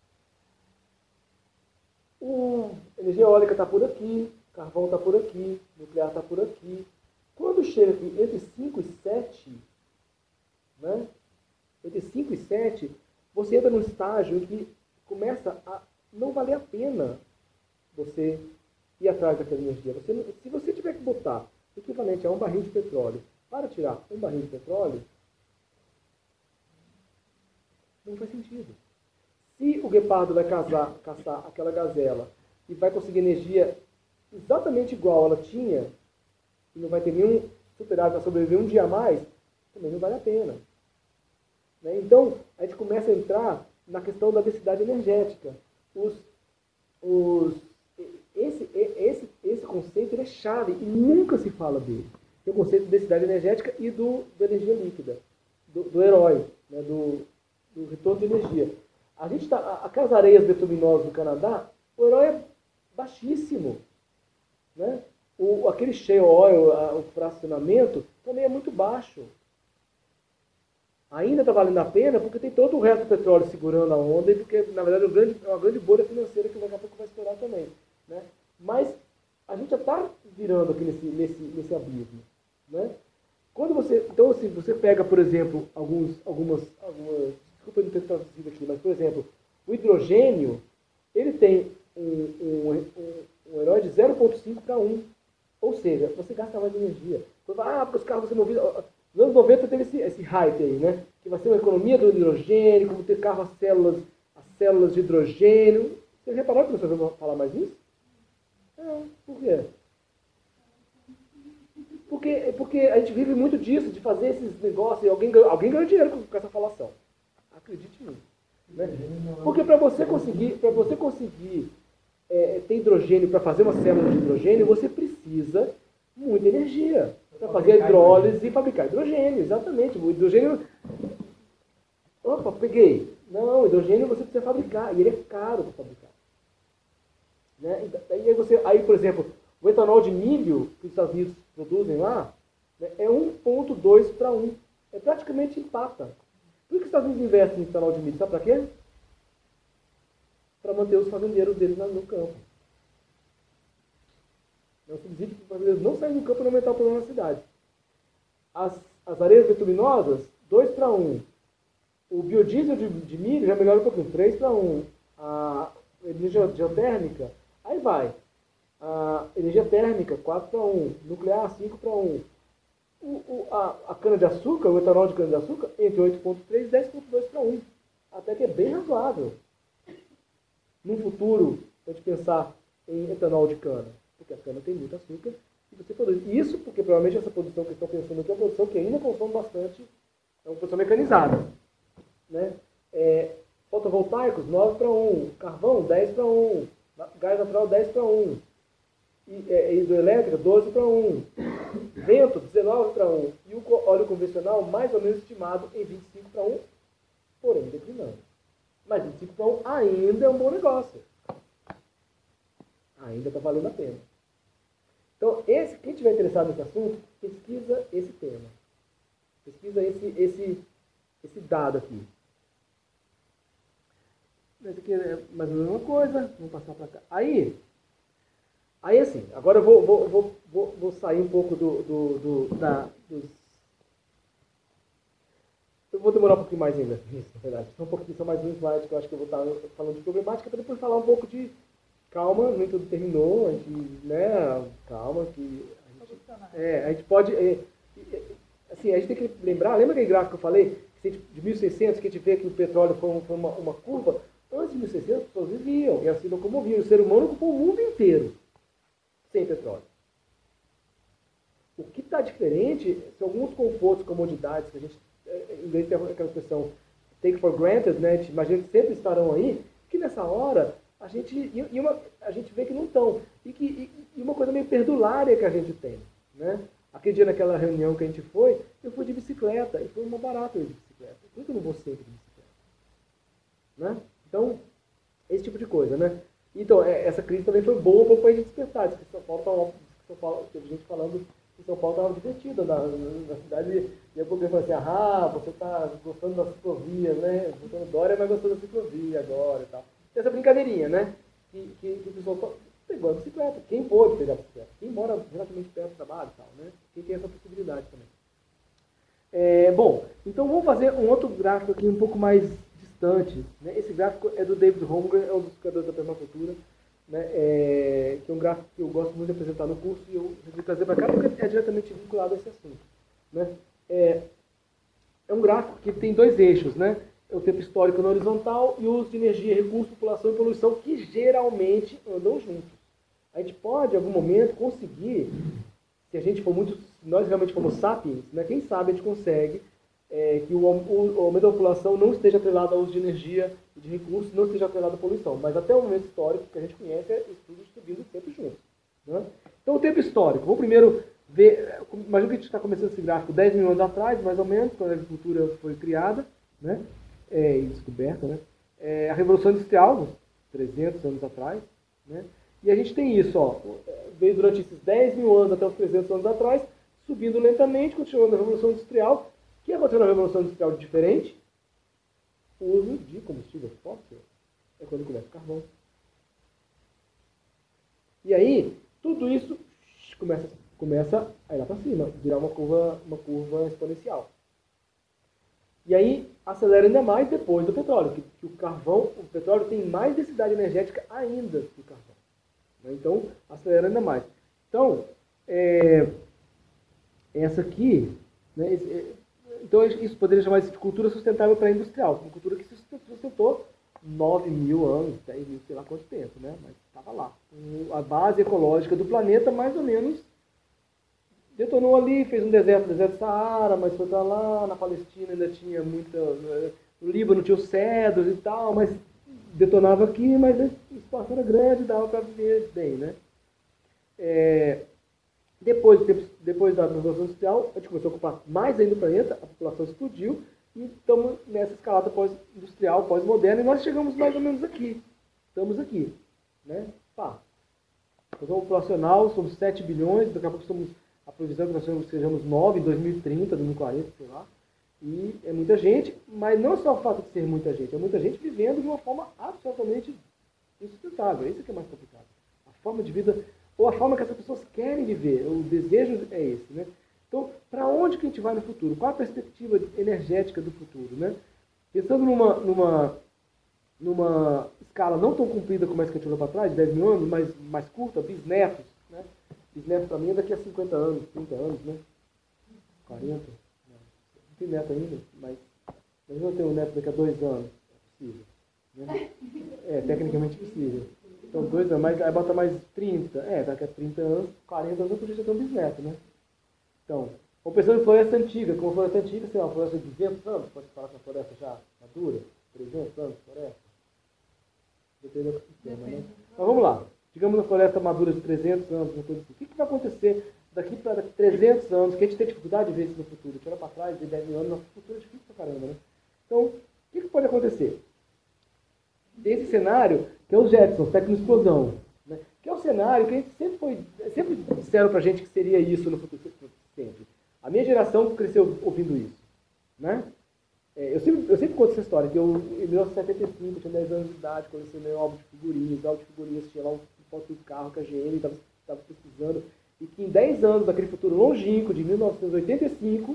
O energia eólica está por aqui, carvão está por aqui, nuclear está por aqui. Quando chega aqui entre cinco e sete, né, entre cinco e sete, você entra num estágio em que começa a não valer a pena você ir atrás daquela energia. Você, se você tiver que botar equivalente a um barril de petróleo para tirar um barril de petróleo, não faz sentido. Se o guepardo vai caçar, caçar aquela gazela e vai conseguir energia exatamente igual ela tinha, e não vai ter nenhum superávit para sobreviver um dia a mais, também não vale a pena. Né? Então, a gente começa a entrar na questão da densidade energética. Os, os, esse, esse, esse conceito ele é chave e nunca se fala dele. Tem o conceito de densidade energética e do, da energia líquida, do, do herói, né? do, do retorno de energia. A gente tá, aquelas areias bituminosas do Canadá, o herói é baixíssimo. Né? O, aquele shale oil, a, o fracionamento, também é muito baixo. Ainda está valendo a pena porque tem todo o resto do petróleo segurando a onda, e porque, na verdade, é uma grande, é uma grande bolha financeira que daqui a pouco vai estourar também. Né? Mas a gente já está virando aqui nesse, nesse, nesse abismo. Né? Quando você, então, assim, você pega, por exemplo, alguns, algumas, algumas... Desculpa eu não ter traduzido aqui, mas, por exemplo, o hidrogênio, ele tem um, um, um, um herói de zero vírgula cinco para um. Ou seja, você gasta mais energia. Você fala, ah, porque os carros vão ser movidos... Nos anos noventa teve esse, esse hype aí, né? Que vai ser uma economia do hidrogênio, como ter carro a células, as células de hidrogênio. Vocês repararam que você ouviu falar mais nisso? Não, por quê? Porque, porque a gente vive muito disso, de fazer esses negócios, e alguém, alguém ganha dinheiro com, com essa falação. Acredite em mim. Né? Porque para você conseguir, para você conseguir é, ter hidrogênio, para fazer uma célula de hidrogênio, você precisa muita energia. Para fazer a hidrólise e fabricar hidrogênio, exatamente. O hidrogênio... Opa, peguei. Não, hidrogênio você precisa fabricar, e ele é caro para fabricar. Né? Aí, você, aí, por exemplo, o etanol de milho que os Estados Unidos produzem lá, né, é um ponto dois para um. É praticamente empata. Por que os Estados Unidos investem em etanol de milho? Sabe para quê? Para manter os fazendeiros deles no campo. É um subsídio para os fazendeiros não saírem do campo e não aumentar o problema na cidade. As, as areias bituminosas, dois para um. O biodiesel de, de milho já melhora um pouquinho, três para um. A energia geotérmica, aí vai. A energia térmica, quatro para um. Nuclear, cinco para um. O, o, a, a cana-de-açúcar, o etanol de cana-de-açúcar, entre oito ponto três e dez ponto dois para um. Até que é bem razoável. No futuro, a gente pensar em etanol de cana, porque a cana tem muito açúcar e você produz. Isso porque provavelmente essa produção que estão pensando aqui é uma produção que ainda consome bastante, é uma produção mecanizada. Né? É, fotovoltaicos, nove para um. Carvão, dez para um. Gás natural, dez para um. Hidroelétrica, doze para um. Vento, dezenove para um. E o óleo convencional, mais ou menos estimado em vinte e cinco para um, porém declinando. Mas vinte e cinco para um ainda é um bom negócio. Ainda está valendo a pena. Então, esse, quem estiver interessado nesse assunto, pesquisa esse tema. Pesquisa esse, esse, esse dado aqui. Esse aqui é mais ou menos uma coisa. Vamos passar para cá. Aí... Aí assim, agora eu vou, vou, vou, vou, vou sair um pouco do, do, do, da, dos... Eu vou demorar um pouquinho mais ainda, isso, na verdade. São um pouquinho, são mais um slide que eu acho que eu vou estar falando de problemática, para depois falar um pouco de... Calma, nem tudo terminou, a gente, né, calma, que... A gente, é, a gente pode... É, assim, a gente tem que lembrar, lembra aquele gráfico que eu falei? Que de mil e seiscentos, que a gente vê que o petróleo foi, foi uma, uma curva? Antes de mil e seiscentos, as pessoas viviam, e assim locomoviam. O ser humano ocupou o mundo inteiro sem petróleo. O que está diferente são alguns confortos, comodidades, que a gente, em inglês tem aquela expressão take for granted, né? A gente imagina que sempre estarão aí, que nessa hora a gente, e uma, a gente vê que não estão. E, que, e, e uma coisa meio perdulária que a gente tem. Né? Aquele dia naquela reunião que a gente foi, eu fui de bicicleta, e foi uma barata eu ir de bicicleta. Por que eu não vou sempre de bicicleta? Né? Então, esse tipo de coisa, né? Então, essa crise também foi boa para o país despertar. Diz que São Paulo estava, São Paulo, teve gente falando que São Paulo estava divertida na, na cidade. E a pouco falou assim, ah, você está gostando da ciclovia, né? Gostando do Dória, mas gostou da ciclovia agora e tal. Tem essa brincadeirinha, né? Que, que, que o pessoal pegou a bicicleta. Quem pôde pegar a bicicleta? Quem mora relativamente perto do trabalho e tal, né? Quem tem essa possibilidade também. É, bom, então vamos fazer um outro gráfico aqui um pouco mais... Né? Esse gráfico é do David Holmgren, é um dos criadores da permacultura, né? É, que é um gráfico que eu gosto muito de apresentar no curso e eu resolvi trazer para cá porque é diretamente vinculado a esse assunto. Né? É, é um gráfico que tem dois eixos, né? É o tempo histórico na horizontal e o uso de energia, recurso, população e poluição, que geralmente andam juntos. A gente pode, em algum momento, conseguir, se a gente for muito, se nós realmente formos sapiens, né? Quem sabe a gente consegue É, que o, o, o aumento da população não esteja atrelado ao uso de energia e de recursos, não esteja atrelado à poluição. Mas até o momento histórico que a gente conhece, é tudo subindo sempre junto. Né? Então, o tempo histórico. Vou primeiro ver, imagina que a gente está começando esse gráfico dez mil anos atrás, mais ou menos, quando a agricultura foi criada, né? É, e descoberta. Né? É, a Revolução Industrial, trezentos anos atrás. Né? E a gente tem isso, ó, veio durante esses dez mil anos até os trezentos anos atrás, subindo lentamente, continuando a Revolução Industrial. O que aconteceu na Revolução Industrial de diferente? O uso de combustível fóssil. É quando começa o carvão. E aí, tudo isso começa, começa a ir lá para cima, virar uma curva, uma curva exponencial. E aí, acelera ainda mais depois do petróleo, que, que o carvão, o petróleo tem mais densidade energética ainda que o carvão. Né? Então, acelera ainda mais. Então, é, essa aqui, né, esse, então isso poderia chamar de cultura sustentável pré-industrial, uma cultura que sustentou nove mil anos, dez mil, sei lá quanto tempo, né? Mas estava lá. A base ecológica do planeta, mais ou menos, detonou ali, fez um deserto, deserto Saara, mas foi para lá, na Palestina ainda tinha muita... No Líbano tinha os cedros e tal, mas detonava aqui, mas o espaço era grande, dava para viver bem, né? É, depois, depois da Revolução Industrial, a gente começou a ocupar mais ainda o planeta, a população explodiu, e estamos nessa escalada pós-industrial, pós-moderna, e nós chegamos mais ou menos aqui. Estamos aqui. Né? Pá. Então, populacional, somos sete bilhões, daqui a pouco somos, a previsão é que nós sejamos nove em dois mil e trinta, dois mil e quarenta, sei lá. E é muita gente, mas não só o fato de ser muita gente, é muita gente vivendo de uma forma absolutamente insustentável. Isso que é mais complicado. A forma de vida, ou a forma que essas pessoas querem viver, o desejo é esse, né? Então, para onde que a gente vai no futuro? Qual a perspectiva energética do futuro, né? Pensando numa, numa, numa escala não tão comprida como essa que a gente olhou para trás, dez mil anos, mas mais curta, bisnetos, né? Bisnetos para mim é daqui a cinquenta anos, trinta anos, né? quarenta. Não tem neto ainda, mas mas eu tenho um neto daqui a dois anos. É possível. Né? É, tecnicamente possível. Então, dois anos, mas aí bota mais trinta. É, daqui a trinta anos, quarenta anos eu podia ter um bisneto, né? Então, ou pensando em floresta antiga, como floresta antiga, sei lá, uma floresta de duzentos anos, pode falar que a floresta já madura, trezentos anos de floresta. Depende do ecossistema, né? Mas vamos lá. Digamos uma floresta madura de trezentos anos, uma coisa assim. O que, que vai acontecer daqui para trezentos anos, que a gente tem dificuldade de ver isso no futuro? A gente olha para trás, de dez mil anos, nosso futuro é difícil pra caramba, né? Então, o que, que pode acontecer? Desse cenário, que é os Jetsons, tecnoexplosão, né? Que é um cenário que a gente sempre foi, sempre disseram pra gente que seria isso no futuro, sempre. A minha geração cresceu ouvindo isso, né? É, eu, sempre, eu sempre conto essa história, que eu, em mil novecentos e setenta e cinco, eu tinha dez anos de idade, colecionei um álbum de figurinhas, álbum de figurinhas, tinha lá um foto de carro que a G M estava pesquisando, e que em dez anos, daquele futuro longínquo, de mil novecentos e oitenta e cinco,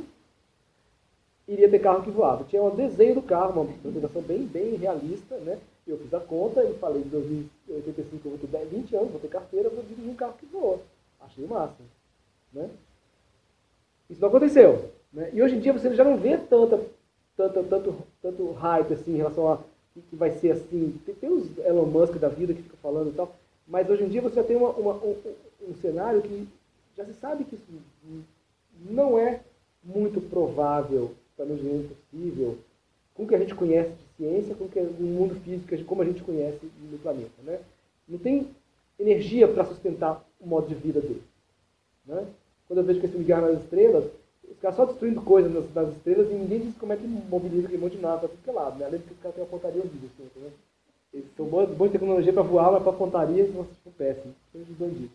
iria ter carro que voava. Tinha um desenho do carro, uma apresentação bem, bem realista, né? Eu fiz a conta e falei, em dois mil e oitenta e cinco eu vou ter vinte anos, vou ter carteira, vou dirigir um carro que voa. Achei o máximo, né? Isso não aconteceu, né? E hoje em dia você já não vê tanta, tanta, tanto, tanto hype assim, em relação a que vai ser assim. Tem, tem os Elon Musk da vida que fica falando e tal, mas hoje em dia você já tem uma, uma, um, um cenário que já se sabe que isso não é muito provável, para não dizer impossível, com o que a gente conhece de ciência, com o que é o mundo físico, como a gente conhece no planeta, né? Não tem energia para sustentar o modo de vida dele, né? Quando eu vejo que esse Guerra nas Estrelas, os caras só destruindo coisas nas, nas estrelas e ninguém diz como é que mobiliza aquele monte de nave para tudo que é lado, né? Além de que os caras têm uma pontaria horrível, assim, né? Eles são bons de tecnologia para voar, mas para pontaria eles são péssimos, são de bandidos.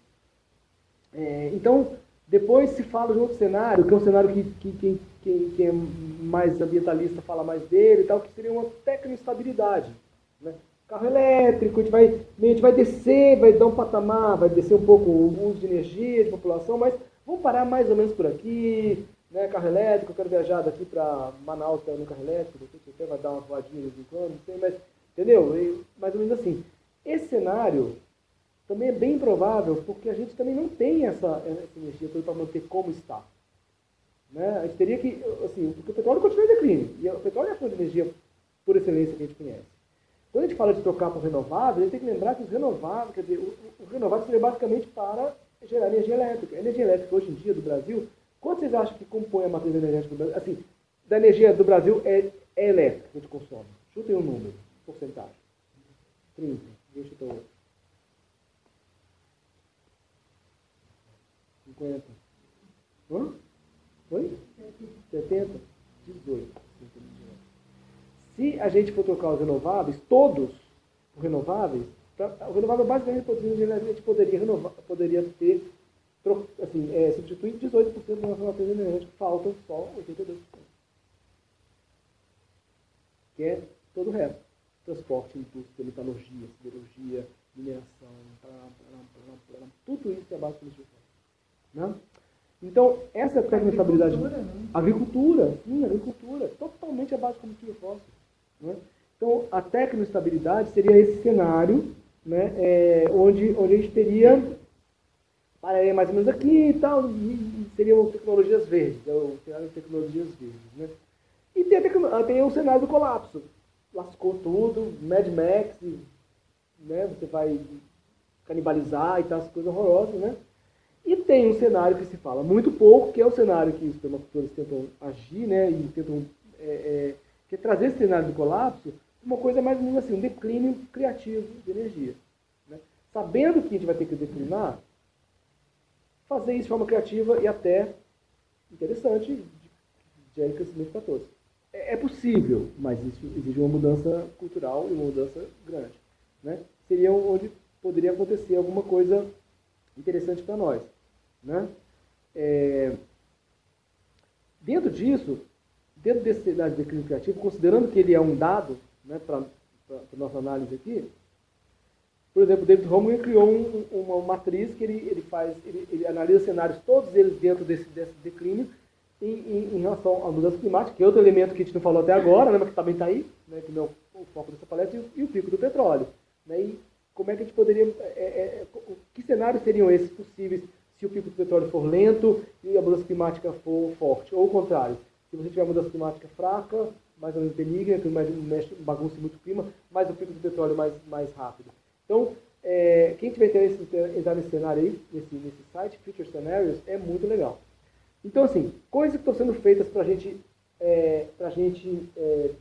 É, então, depois se fala de um outro cenário, que é um cenário que, que, que, que, que é mais ambientalista, fala mais dele e tal, que seria uma tecnoestabilidade, né? Carro elétrico, a gente, vai, a gente vai descer, vai dar um patamar, vai descer um pouco o uso de energia, de população, mas vamos parar mais ou menos por aqui, né? Carro elétrico, eu quero viajar daqui para Manaus no carro elétrico, você até vai dar uma voadinha de vez em quando, não sei, mas, entendeu? E, mais ou menos assim. Esse cenário também é bem improvável, porque a gente também não tem essa, essa energia para manter como está. Né? A gente teria que, assim, porque o petróleo continua em declínio, e o petróleo é a fonte de energia por excelência que a gente conhece. Quando a gente fala de trocar por renováveis, a gente tem que lembrar que os renováveis, quer dizer, o, o renovável seria basicamente para gerar energia elétrica. A energia elétrica hoje em dia do Brasil, quanto vocês acham que compõe a matriz energética do Brasil? Assim, da energia do Brasil é, é elétrica que a gente consome. Chutem um número, porcentagem. trinta, deixa eu outro. cinquenta. Hã? Foi? setenta? dezoito. Se a gente for trocar os renováveis, todos os renováveis, o renovável basicamente a gente poderia, renovar, poderia ter, assim, é, substituir dezoito por cento da nossa matriz energética, faltam só oitenta e dois por cento. Que é todo o resto. Transporte, indústria, metalurgia, siderurgia, mineração, tudo isso é a base política. Né? Então, essa tecnoestabilidade... Agricultura, sim, agricultura. Totalmente a base de combustível fóssil. Né? Então, a tecnoestabilidade seria esse cenário né, é, onde, onde a gente teria, pararia mais ou menos aqui e tal, e seriam tecnologias verdes, é o cenário de tecnologias verdes. Né? E tem, a, tem o cenário do colapso. Lascou tudo, Mad Max, né, você vai canibalizar e tal, essas coisas horrorosas, né? E tem um cenário que se fala muito pouco, que é o cenário que os permacultores tentam agir, né, e tentam é, é, que é trazer esse cenário do colapso, uma coisa mais ou menos assim, um declínio criativo de energia. Né? Sabendo que a gente vai ter que declinar, fazer isso de forma criativa e até interessante, de gerar crescimento para todos. É, é possível, mas isso exige uma mudança cultural e uma mudança grande. Né? Seria onde poderia acontecer alguma coisa interessante para nós. Né? É, dentro disso, dentro desse cenário de declínio criativo, considerando que ele é um dado, né, para a nossa análise aqui, por exemplo, o David Holmgren criou um, uma matriz que ele, ele faz, ele, ele analisa cenários, todos eles dentro desse, desse declínio, em, em, em relação à mudança climática, que é outro elemento que a gente não falou até agora, né, mas que também está aí, né, que não é o foco dessa palestra, e o, e o pico do petróleo. Né, e como é que a gente poderia, é, é, que cenários seriam esses possíveis se o pico do petróleo for lento e a mudança climática for forte, ou o contrário, se você tiver uma mudança climática fraca, mais ou menos benigna, que mais mexe, bagunça muito o clima, mais o pico do petróleo mais, mais rápido. Então, é, quem tiver interesse em entrar nesse cenário aí, nesse, nesse site, Future Scenarios, é muito legal. Então, assim, coisas que estão sendo feitas para gente, é, a gente é,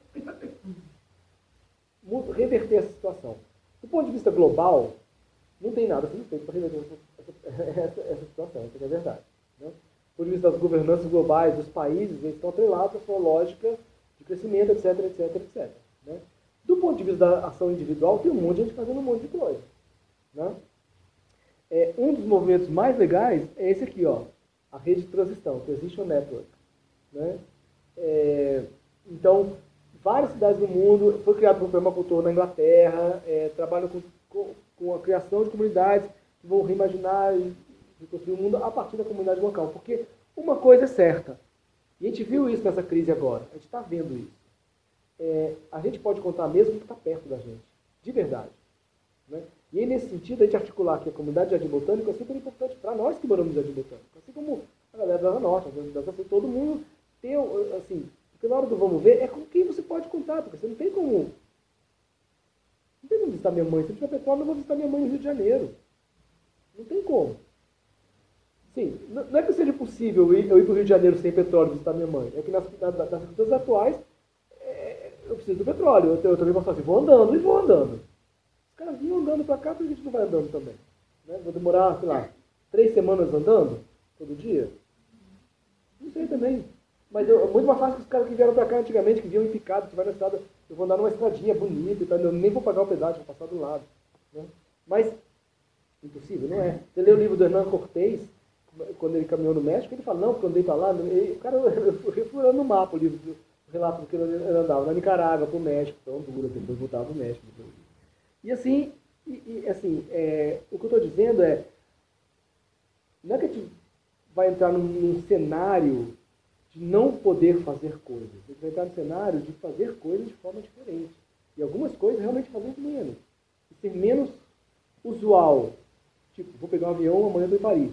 reverter essa situação. Do ponto de vista global, não tem nada sendo feito para reverter essa, essa, essa situação, isso é a verdade. Né? Do ponto de vista das governanças globais dos países, eles estão atrelados à sua lógica de crescimento, etc, etc, etcétera. Né? Do ponto de vista da ação individual, tem um monte de gente fazendo um monte de coisa. Né? É, um dos movimentos mais legais é esse aqui, ó, a rede de transição, Transition Network. Né? É, então, várias cidades do mundo, foi criado por um permacultor na Inglaterra, é, trabalha com, com, com a criação de comunidades que vão reimaginar e reconstruir o mundo a partir da comunidade local. Porque uma coisa é certa, e a gente viu isso nessa crise agora, a gente está vendo isso. É, a gente pode contar mesmo que está perto da gente, de verdade. Né? E aí, nesse sentido, a gente articular que a comunidade de Jardim Botânico é super importante para nós que moramos no Jardim Botânico. Assim como a galera da Zona Norte, da Zona Sul, todo mundo tem, assim, porque na hora do vamos ver, é com quem você pode contar, porque você não tem como... Não tem como visitar minha mãe. Se eu tiver petróleo, eu vou visitar minha mãe no Rio de Janeiro. Não tem como. Sim, não é que seja possível eu ir, eu ir para o Rio de Janeiro sem petróleo visitar minha mãe. É que nas, nas, nas circunstâncias atuais, é, eu preciso do petróleo. Eu, eu também posso fazer, vou andando e vou andando. Os caras vinham andando para cá, por que a gente não vai andando também? Né? Vou demorar, sei lá, três semanas andando, todo dia? Não sei também. Mas eu, é muito mais fácil que os caras que vieram para cá antigamente, que vinham em picado, que vai na estrada, eu vou andar numa estradinha bonita e tal, eu nem vou pagar o pedágio, vou passar do lado. Né? Mas, impossível, não é? Você lê o livro do Hernán Cortés, quando ele caminhou no México, ele fala, não, porque eu andei para lá, ele, o cara, eu fui furando no mapa o livro, o relato do que ele andava, na Nicarágua, para o México, para Honduras, depois voltava para o México. Depois. E assim, e, e, assim é, o que eu estou dizendo é, não é que a gente vai entrar num, num cenário de não poder fazer coisas. A gente vai entrar no cenário de fazer coisas de forma diferente. E algumas coisas realmente fazer menos. E ser menos usual. Tipo, vou pegar um avião, amanhã vou em Paris.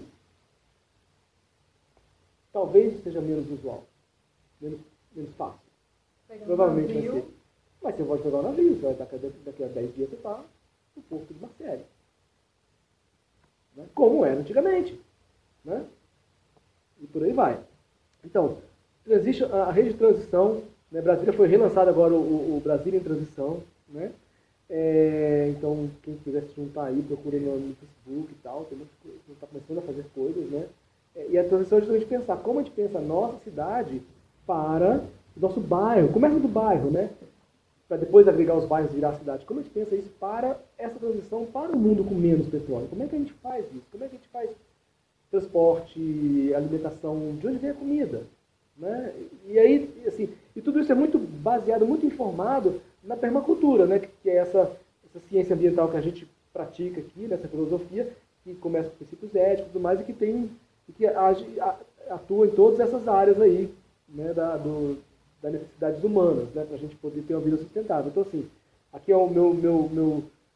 Talvez seja menos usual. Menos, menos fácil. Pegar Provavelmente um vai navio. ser. Mas você pode pegar um navio. Você vai daqui, daqui a dez dias você está no porto de Marseille. Né? Como era antigamente. Né? E por aí vai. Então, transition, a rede de transição, né, Brasília foi relançada agora, o, o Brasília em Transição, né? É, então, quem quiser se juntar aí, procure no, no Facebook e tal, tem muita coisa, está começando a fazer coisas, né? É, e a transição é justamente pensar como a gente pensa a nossa cidade para o nosso bairro, começa do bairro, né? Para depois agregar os bairros e virar a cidade. Como a gente pensa isso para essa transição para um mundo com menos petróleo? Como é que a gente faz isso? Como é que a gente faz transporte, alimentação, de onde vem a comida? Né? E aí, assim, e tudo isso é muito baseado, muito informado na permacultura, né? que é essa, essa ciência ambiental que a gente pratica aqui, nessa filosofia, que começa com princípios éticos e tudo mais, e que, tem, e que age, atua em todas essas áreas aí, né? da, do, das necessidades humanas, né? Para a gente poder ter uma vida sustentável. Então, assim, aqui é o meu, meu, meu,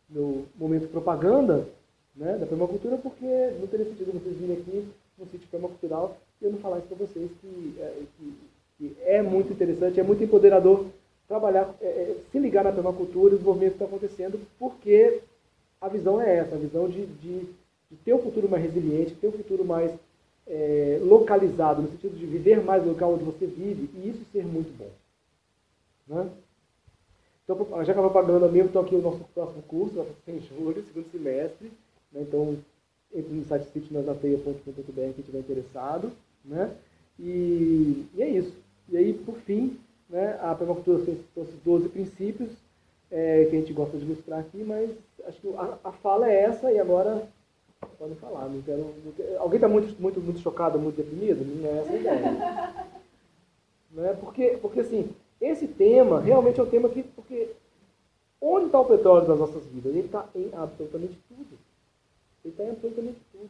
meu momento de propaganda, né, da permacultura, porque não teria sentido vocês virem aqui no sítio permacultural e eu não falar isso para vocês, que é, que, que é muito interessante, é muito empoderador trabalhar, é, se ligar na permacultura e os movimentos que estão acontecendo, porque a visão é essa, a visão de, de, de ter um futuro mais resiliente, ter um futuro mais é, localizado, no sentido de viver mais no local onde você vive, e isso ser muito bom. Né? Então, já que a propaganda mesmo, então aqui o nosso próximo curso, vai ser em julho, segundo semestre. Né? Então, entre no site fitnessnateia ponto com ponto br quem estiver interessado. Né? E, e é isso. E aí, por fim, né, a permacultura tem esses doze princípios é, que a gente gosta de ilustrar aqui, mas acho que a, a fala é essa e agora podem falar. Não quero, não quero, alguém está muito, muito, muito chocado, muito deprimido? Não é essa a ideia. Né? Porque, porque, assim, esse tema realmente é um tema que... Porque onde está o petróleo das nossas vidas? Ele está em absolutamente tudo. Ele está em absolutamente tudo.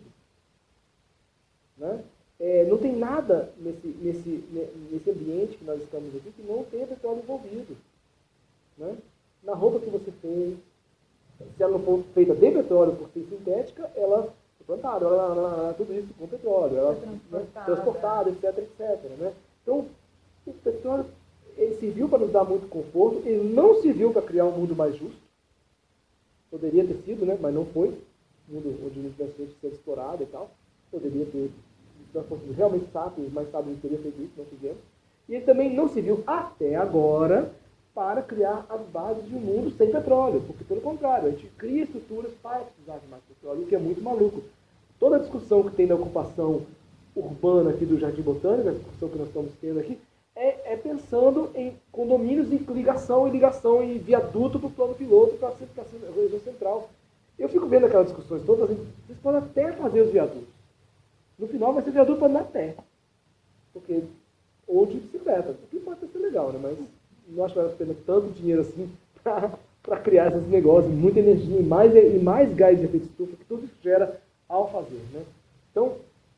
Né? É, não tem nada nesse, nesse, nesse ambiente que nós estamos aqui que não tenha petróleo envolvido. Né? Na roupa que você fez, se ela não for feita de petróleo por ser sintética, ela foi plantada, ela, ela, ela, tudo isso com petróleo, ela né, transportada, etc, etc. Né? Então, o petróleo ele serviu para nos dar muito conforto, ele não serviu para criar um mundo mais justo. Poderia ter sido, né? Mas não foi. Um mundo onde o universo tinha que ser explorado e tal. Poderia ter, se nós fôssemos realmente sábios, mais sábios teria feito isso, não fizemos. E ele também não serviu até agora para criar as bases de um mundo sem petróleo, porque pelo contrário, a gente cria estruturas para precisar de mais petróleo, o que é muito maluco. Toda a discussão que tem na ocupação urbana aqui do Jardim Botânico, a discussão que nós estamos tendo aqui, é, é pensando em condomínios e ligação e ligação e viaduto para o plano piloto para a região central. Eu fico vendo aquelas discussões todas, assim, vocês podem até fazer os viadutos. No final vai ser viaduto para andar a pé. Porque, ou de bicicleta, o que pode ser legal, né? Mas não acho que vale a pena tanto dinheiro assim para criar esses negócios, muita energia e mais, e mais gás de efeito estufa, que tudo isso gera ao fazer. Né? Então,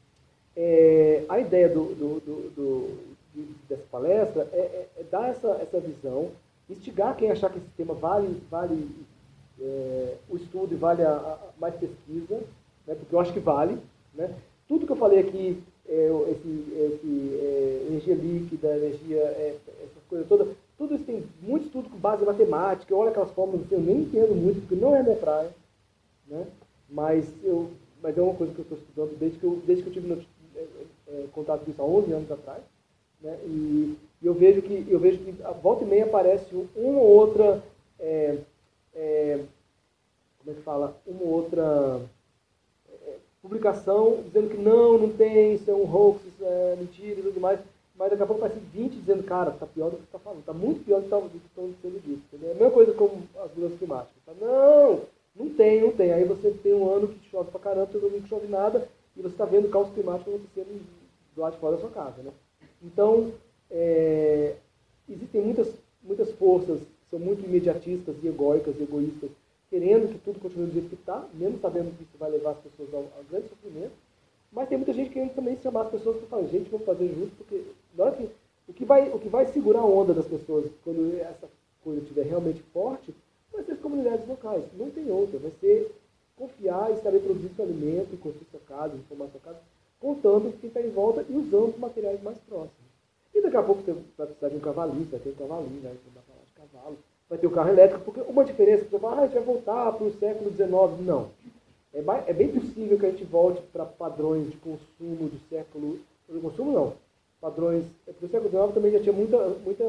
é, a ideia do, do, do, do, dessa palestra é, é, é dar essa, essa visão, instigar quem achar que esse tema vale, vale é, o estudo e vale a, a mais pesquisa, né? Porque eu acho que vale. Né? Tudo que eu falei aqui, é, esse, esse, é, energia líquida, energia, é, essas coisas todas, tudo isso tem muito estudo com base em matemática. Eu olho aquelas fórmulas que eu nem entendo muito, porque não é minha praia. Né? Mas, eu, mas é uma coisa que eu estou estudando desde que eu, desde que eu tive no, é, é, contato com isso há onze anos atrás. Né? E, e eu vejo que, eu vejo que a volta e meia aparece uma ou outra, é, é, como é que fala, uma ou outra é, publicação dizendo que não, não tem, isso é um hoax, isso é mentira e tudo mais. Mas daqui a pouco aparece vinte dizendo, cara, está pior do que você está falando, está muito pior do que estão sendo dito. Entendeu? É a mesma coisa como as mudanças climáticas. Tá? Não, não tem, não tem. Aí você tem um ano que chove pra caramba, todo mundo que chove nada, e você está vendo o caos climático acontecendo do lado de fora da sua casa. Né? Então, é, existem muitas, muitas forças que são muito imediatistas e egóicas e egoístas, querendo que tudo continue do jeito que está, mesmo sabendo que isso vai levar as pessoas ao, ao grande sofrimento. Mas tem muita gente querendo também chamar as pessoas para falar, gente, vamos fazer justo, porque na hora que, o, que vai, o que vai segurar a onda das pessoas quando essa coisa estiver realmente forte, vai ser as comunidades locais. Não tem outra. Vai ser confiar e saber produzir seu alimento, construir sua casa, informar sua casa, contando com quem está em volta e usando os materiais mais próximos. E daqui a pouco você vai precisar de um cavalinho, vai ter um cavalinho, vai ter uma de cavalo, vai ter um carro elétrico, porque uma diferença que você fala, ah, a gente vai voltar para o século dezenove. Não. É, mais, é bem possível que a gente volte para padrões de consumo do século... De consumo não. Padrões... Porque o século dezenove também já tinha muita, muita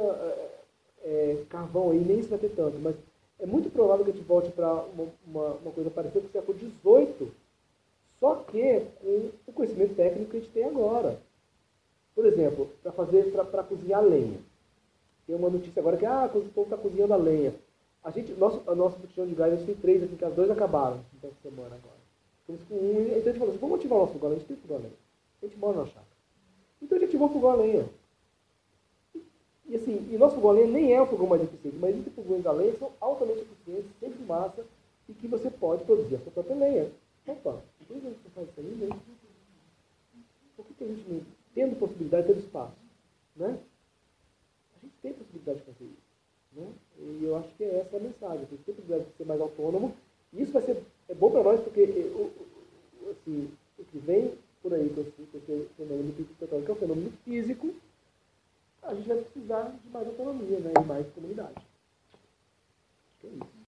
é, carvão aí, nem isso vai ter tanto, mas é muito provável que a gente volte para uma, uma, uma coisa parecida com o século dezoito, só que com o conhecimento técnico que a gente tem agora. Por exemplo, para fazer, para cozinhar lenha. Tem uma notícia agora que ah, o povo está cozinhando a lenha. A gente, nosso, a nossa produção de gás, a gente tem três aqui, que as duas acabaram essa semana agora. Estamos com um, então a gente falou assim, vamos ativar o nosso fogão a lenha, a gente tem fogão a lenha. A gente mora na chácara. Então a gente ativou o fogão a lenha. E, e assim, e nosso fogão a lenha nem é o fogão mais eficiente, mas existem fogões a lenha que são altamente eficientes, sem fumaça, e que você pode produzir a sua própria lenha. Opa, depois a gente não faz isso aí, né? Por que, que a gente não, tendo possibilidade, tendo espaço, né? A gente tem possibilidade de fazer isso. Né? E eu acho que essa é a mensagem. Você tem possibilidade de ser mais autônomo Isso vai ser é bom para nós, porque o, assim, o que vem por aí com esse, com esse fenômeno do pico do petróleo, que é um fenômeno físico, a gente vai precisar de mais autonomia, né, e mais comunidade. É isso.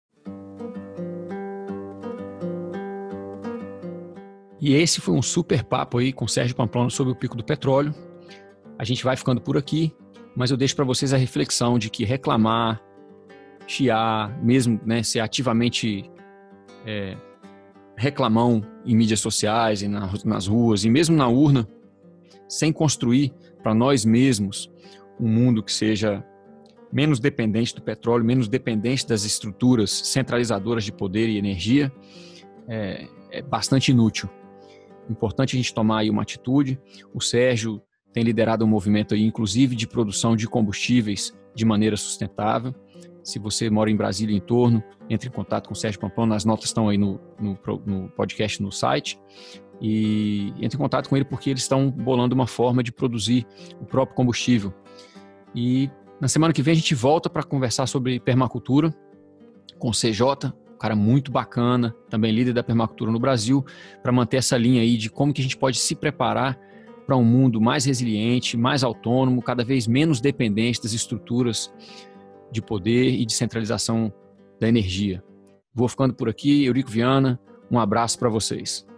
E esse foi um super papo aí com o Sérgio Pamplona sobre o pico do petróleo. A gente vai ficando por aqui, mas eu deixo para vocês a reflexão de que reclamar, chiar, mesmo, né, ser ativamente é, reclamão em mídias sociais, e na, nas ruas, e mesmo na urna, sem construir para nós mesmos um mundo que seja menos dependente do petróleo, menos dependente das estruturas centralizadoras de poder e energia, é, é bastante inútil. Importante a gente tomar aí uma atitude. O Sérgio tem liderado um movimento aí, inclusive de produção de combustíveis de maneira sustentável. Se você mora em Brasília e em torno, entre em contato com o Sérgio Pamplona, as notas estão aí no, no, no podcast, no site, e entre em contato com ele porque eles estão bolando uma forma de produzir o próprio combustível. E na semana que vem a gente volta para conversar sobre permacultura com o C J, um cara muito bacana, também líder da permacultura no Brasil, para manter essa linha aí de como que a gente pode se preparar para um mundo mais resiliente, mais autônomo, cada vez menos dependente das estruturas de poder e de centralização da energia. Vou ficando por aqui, Eurico Viana, um abraço para vocês.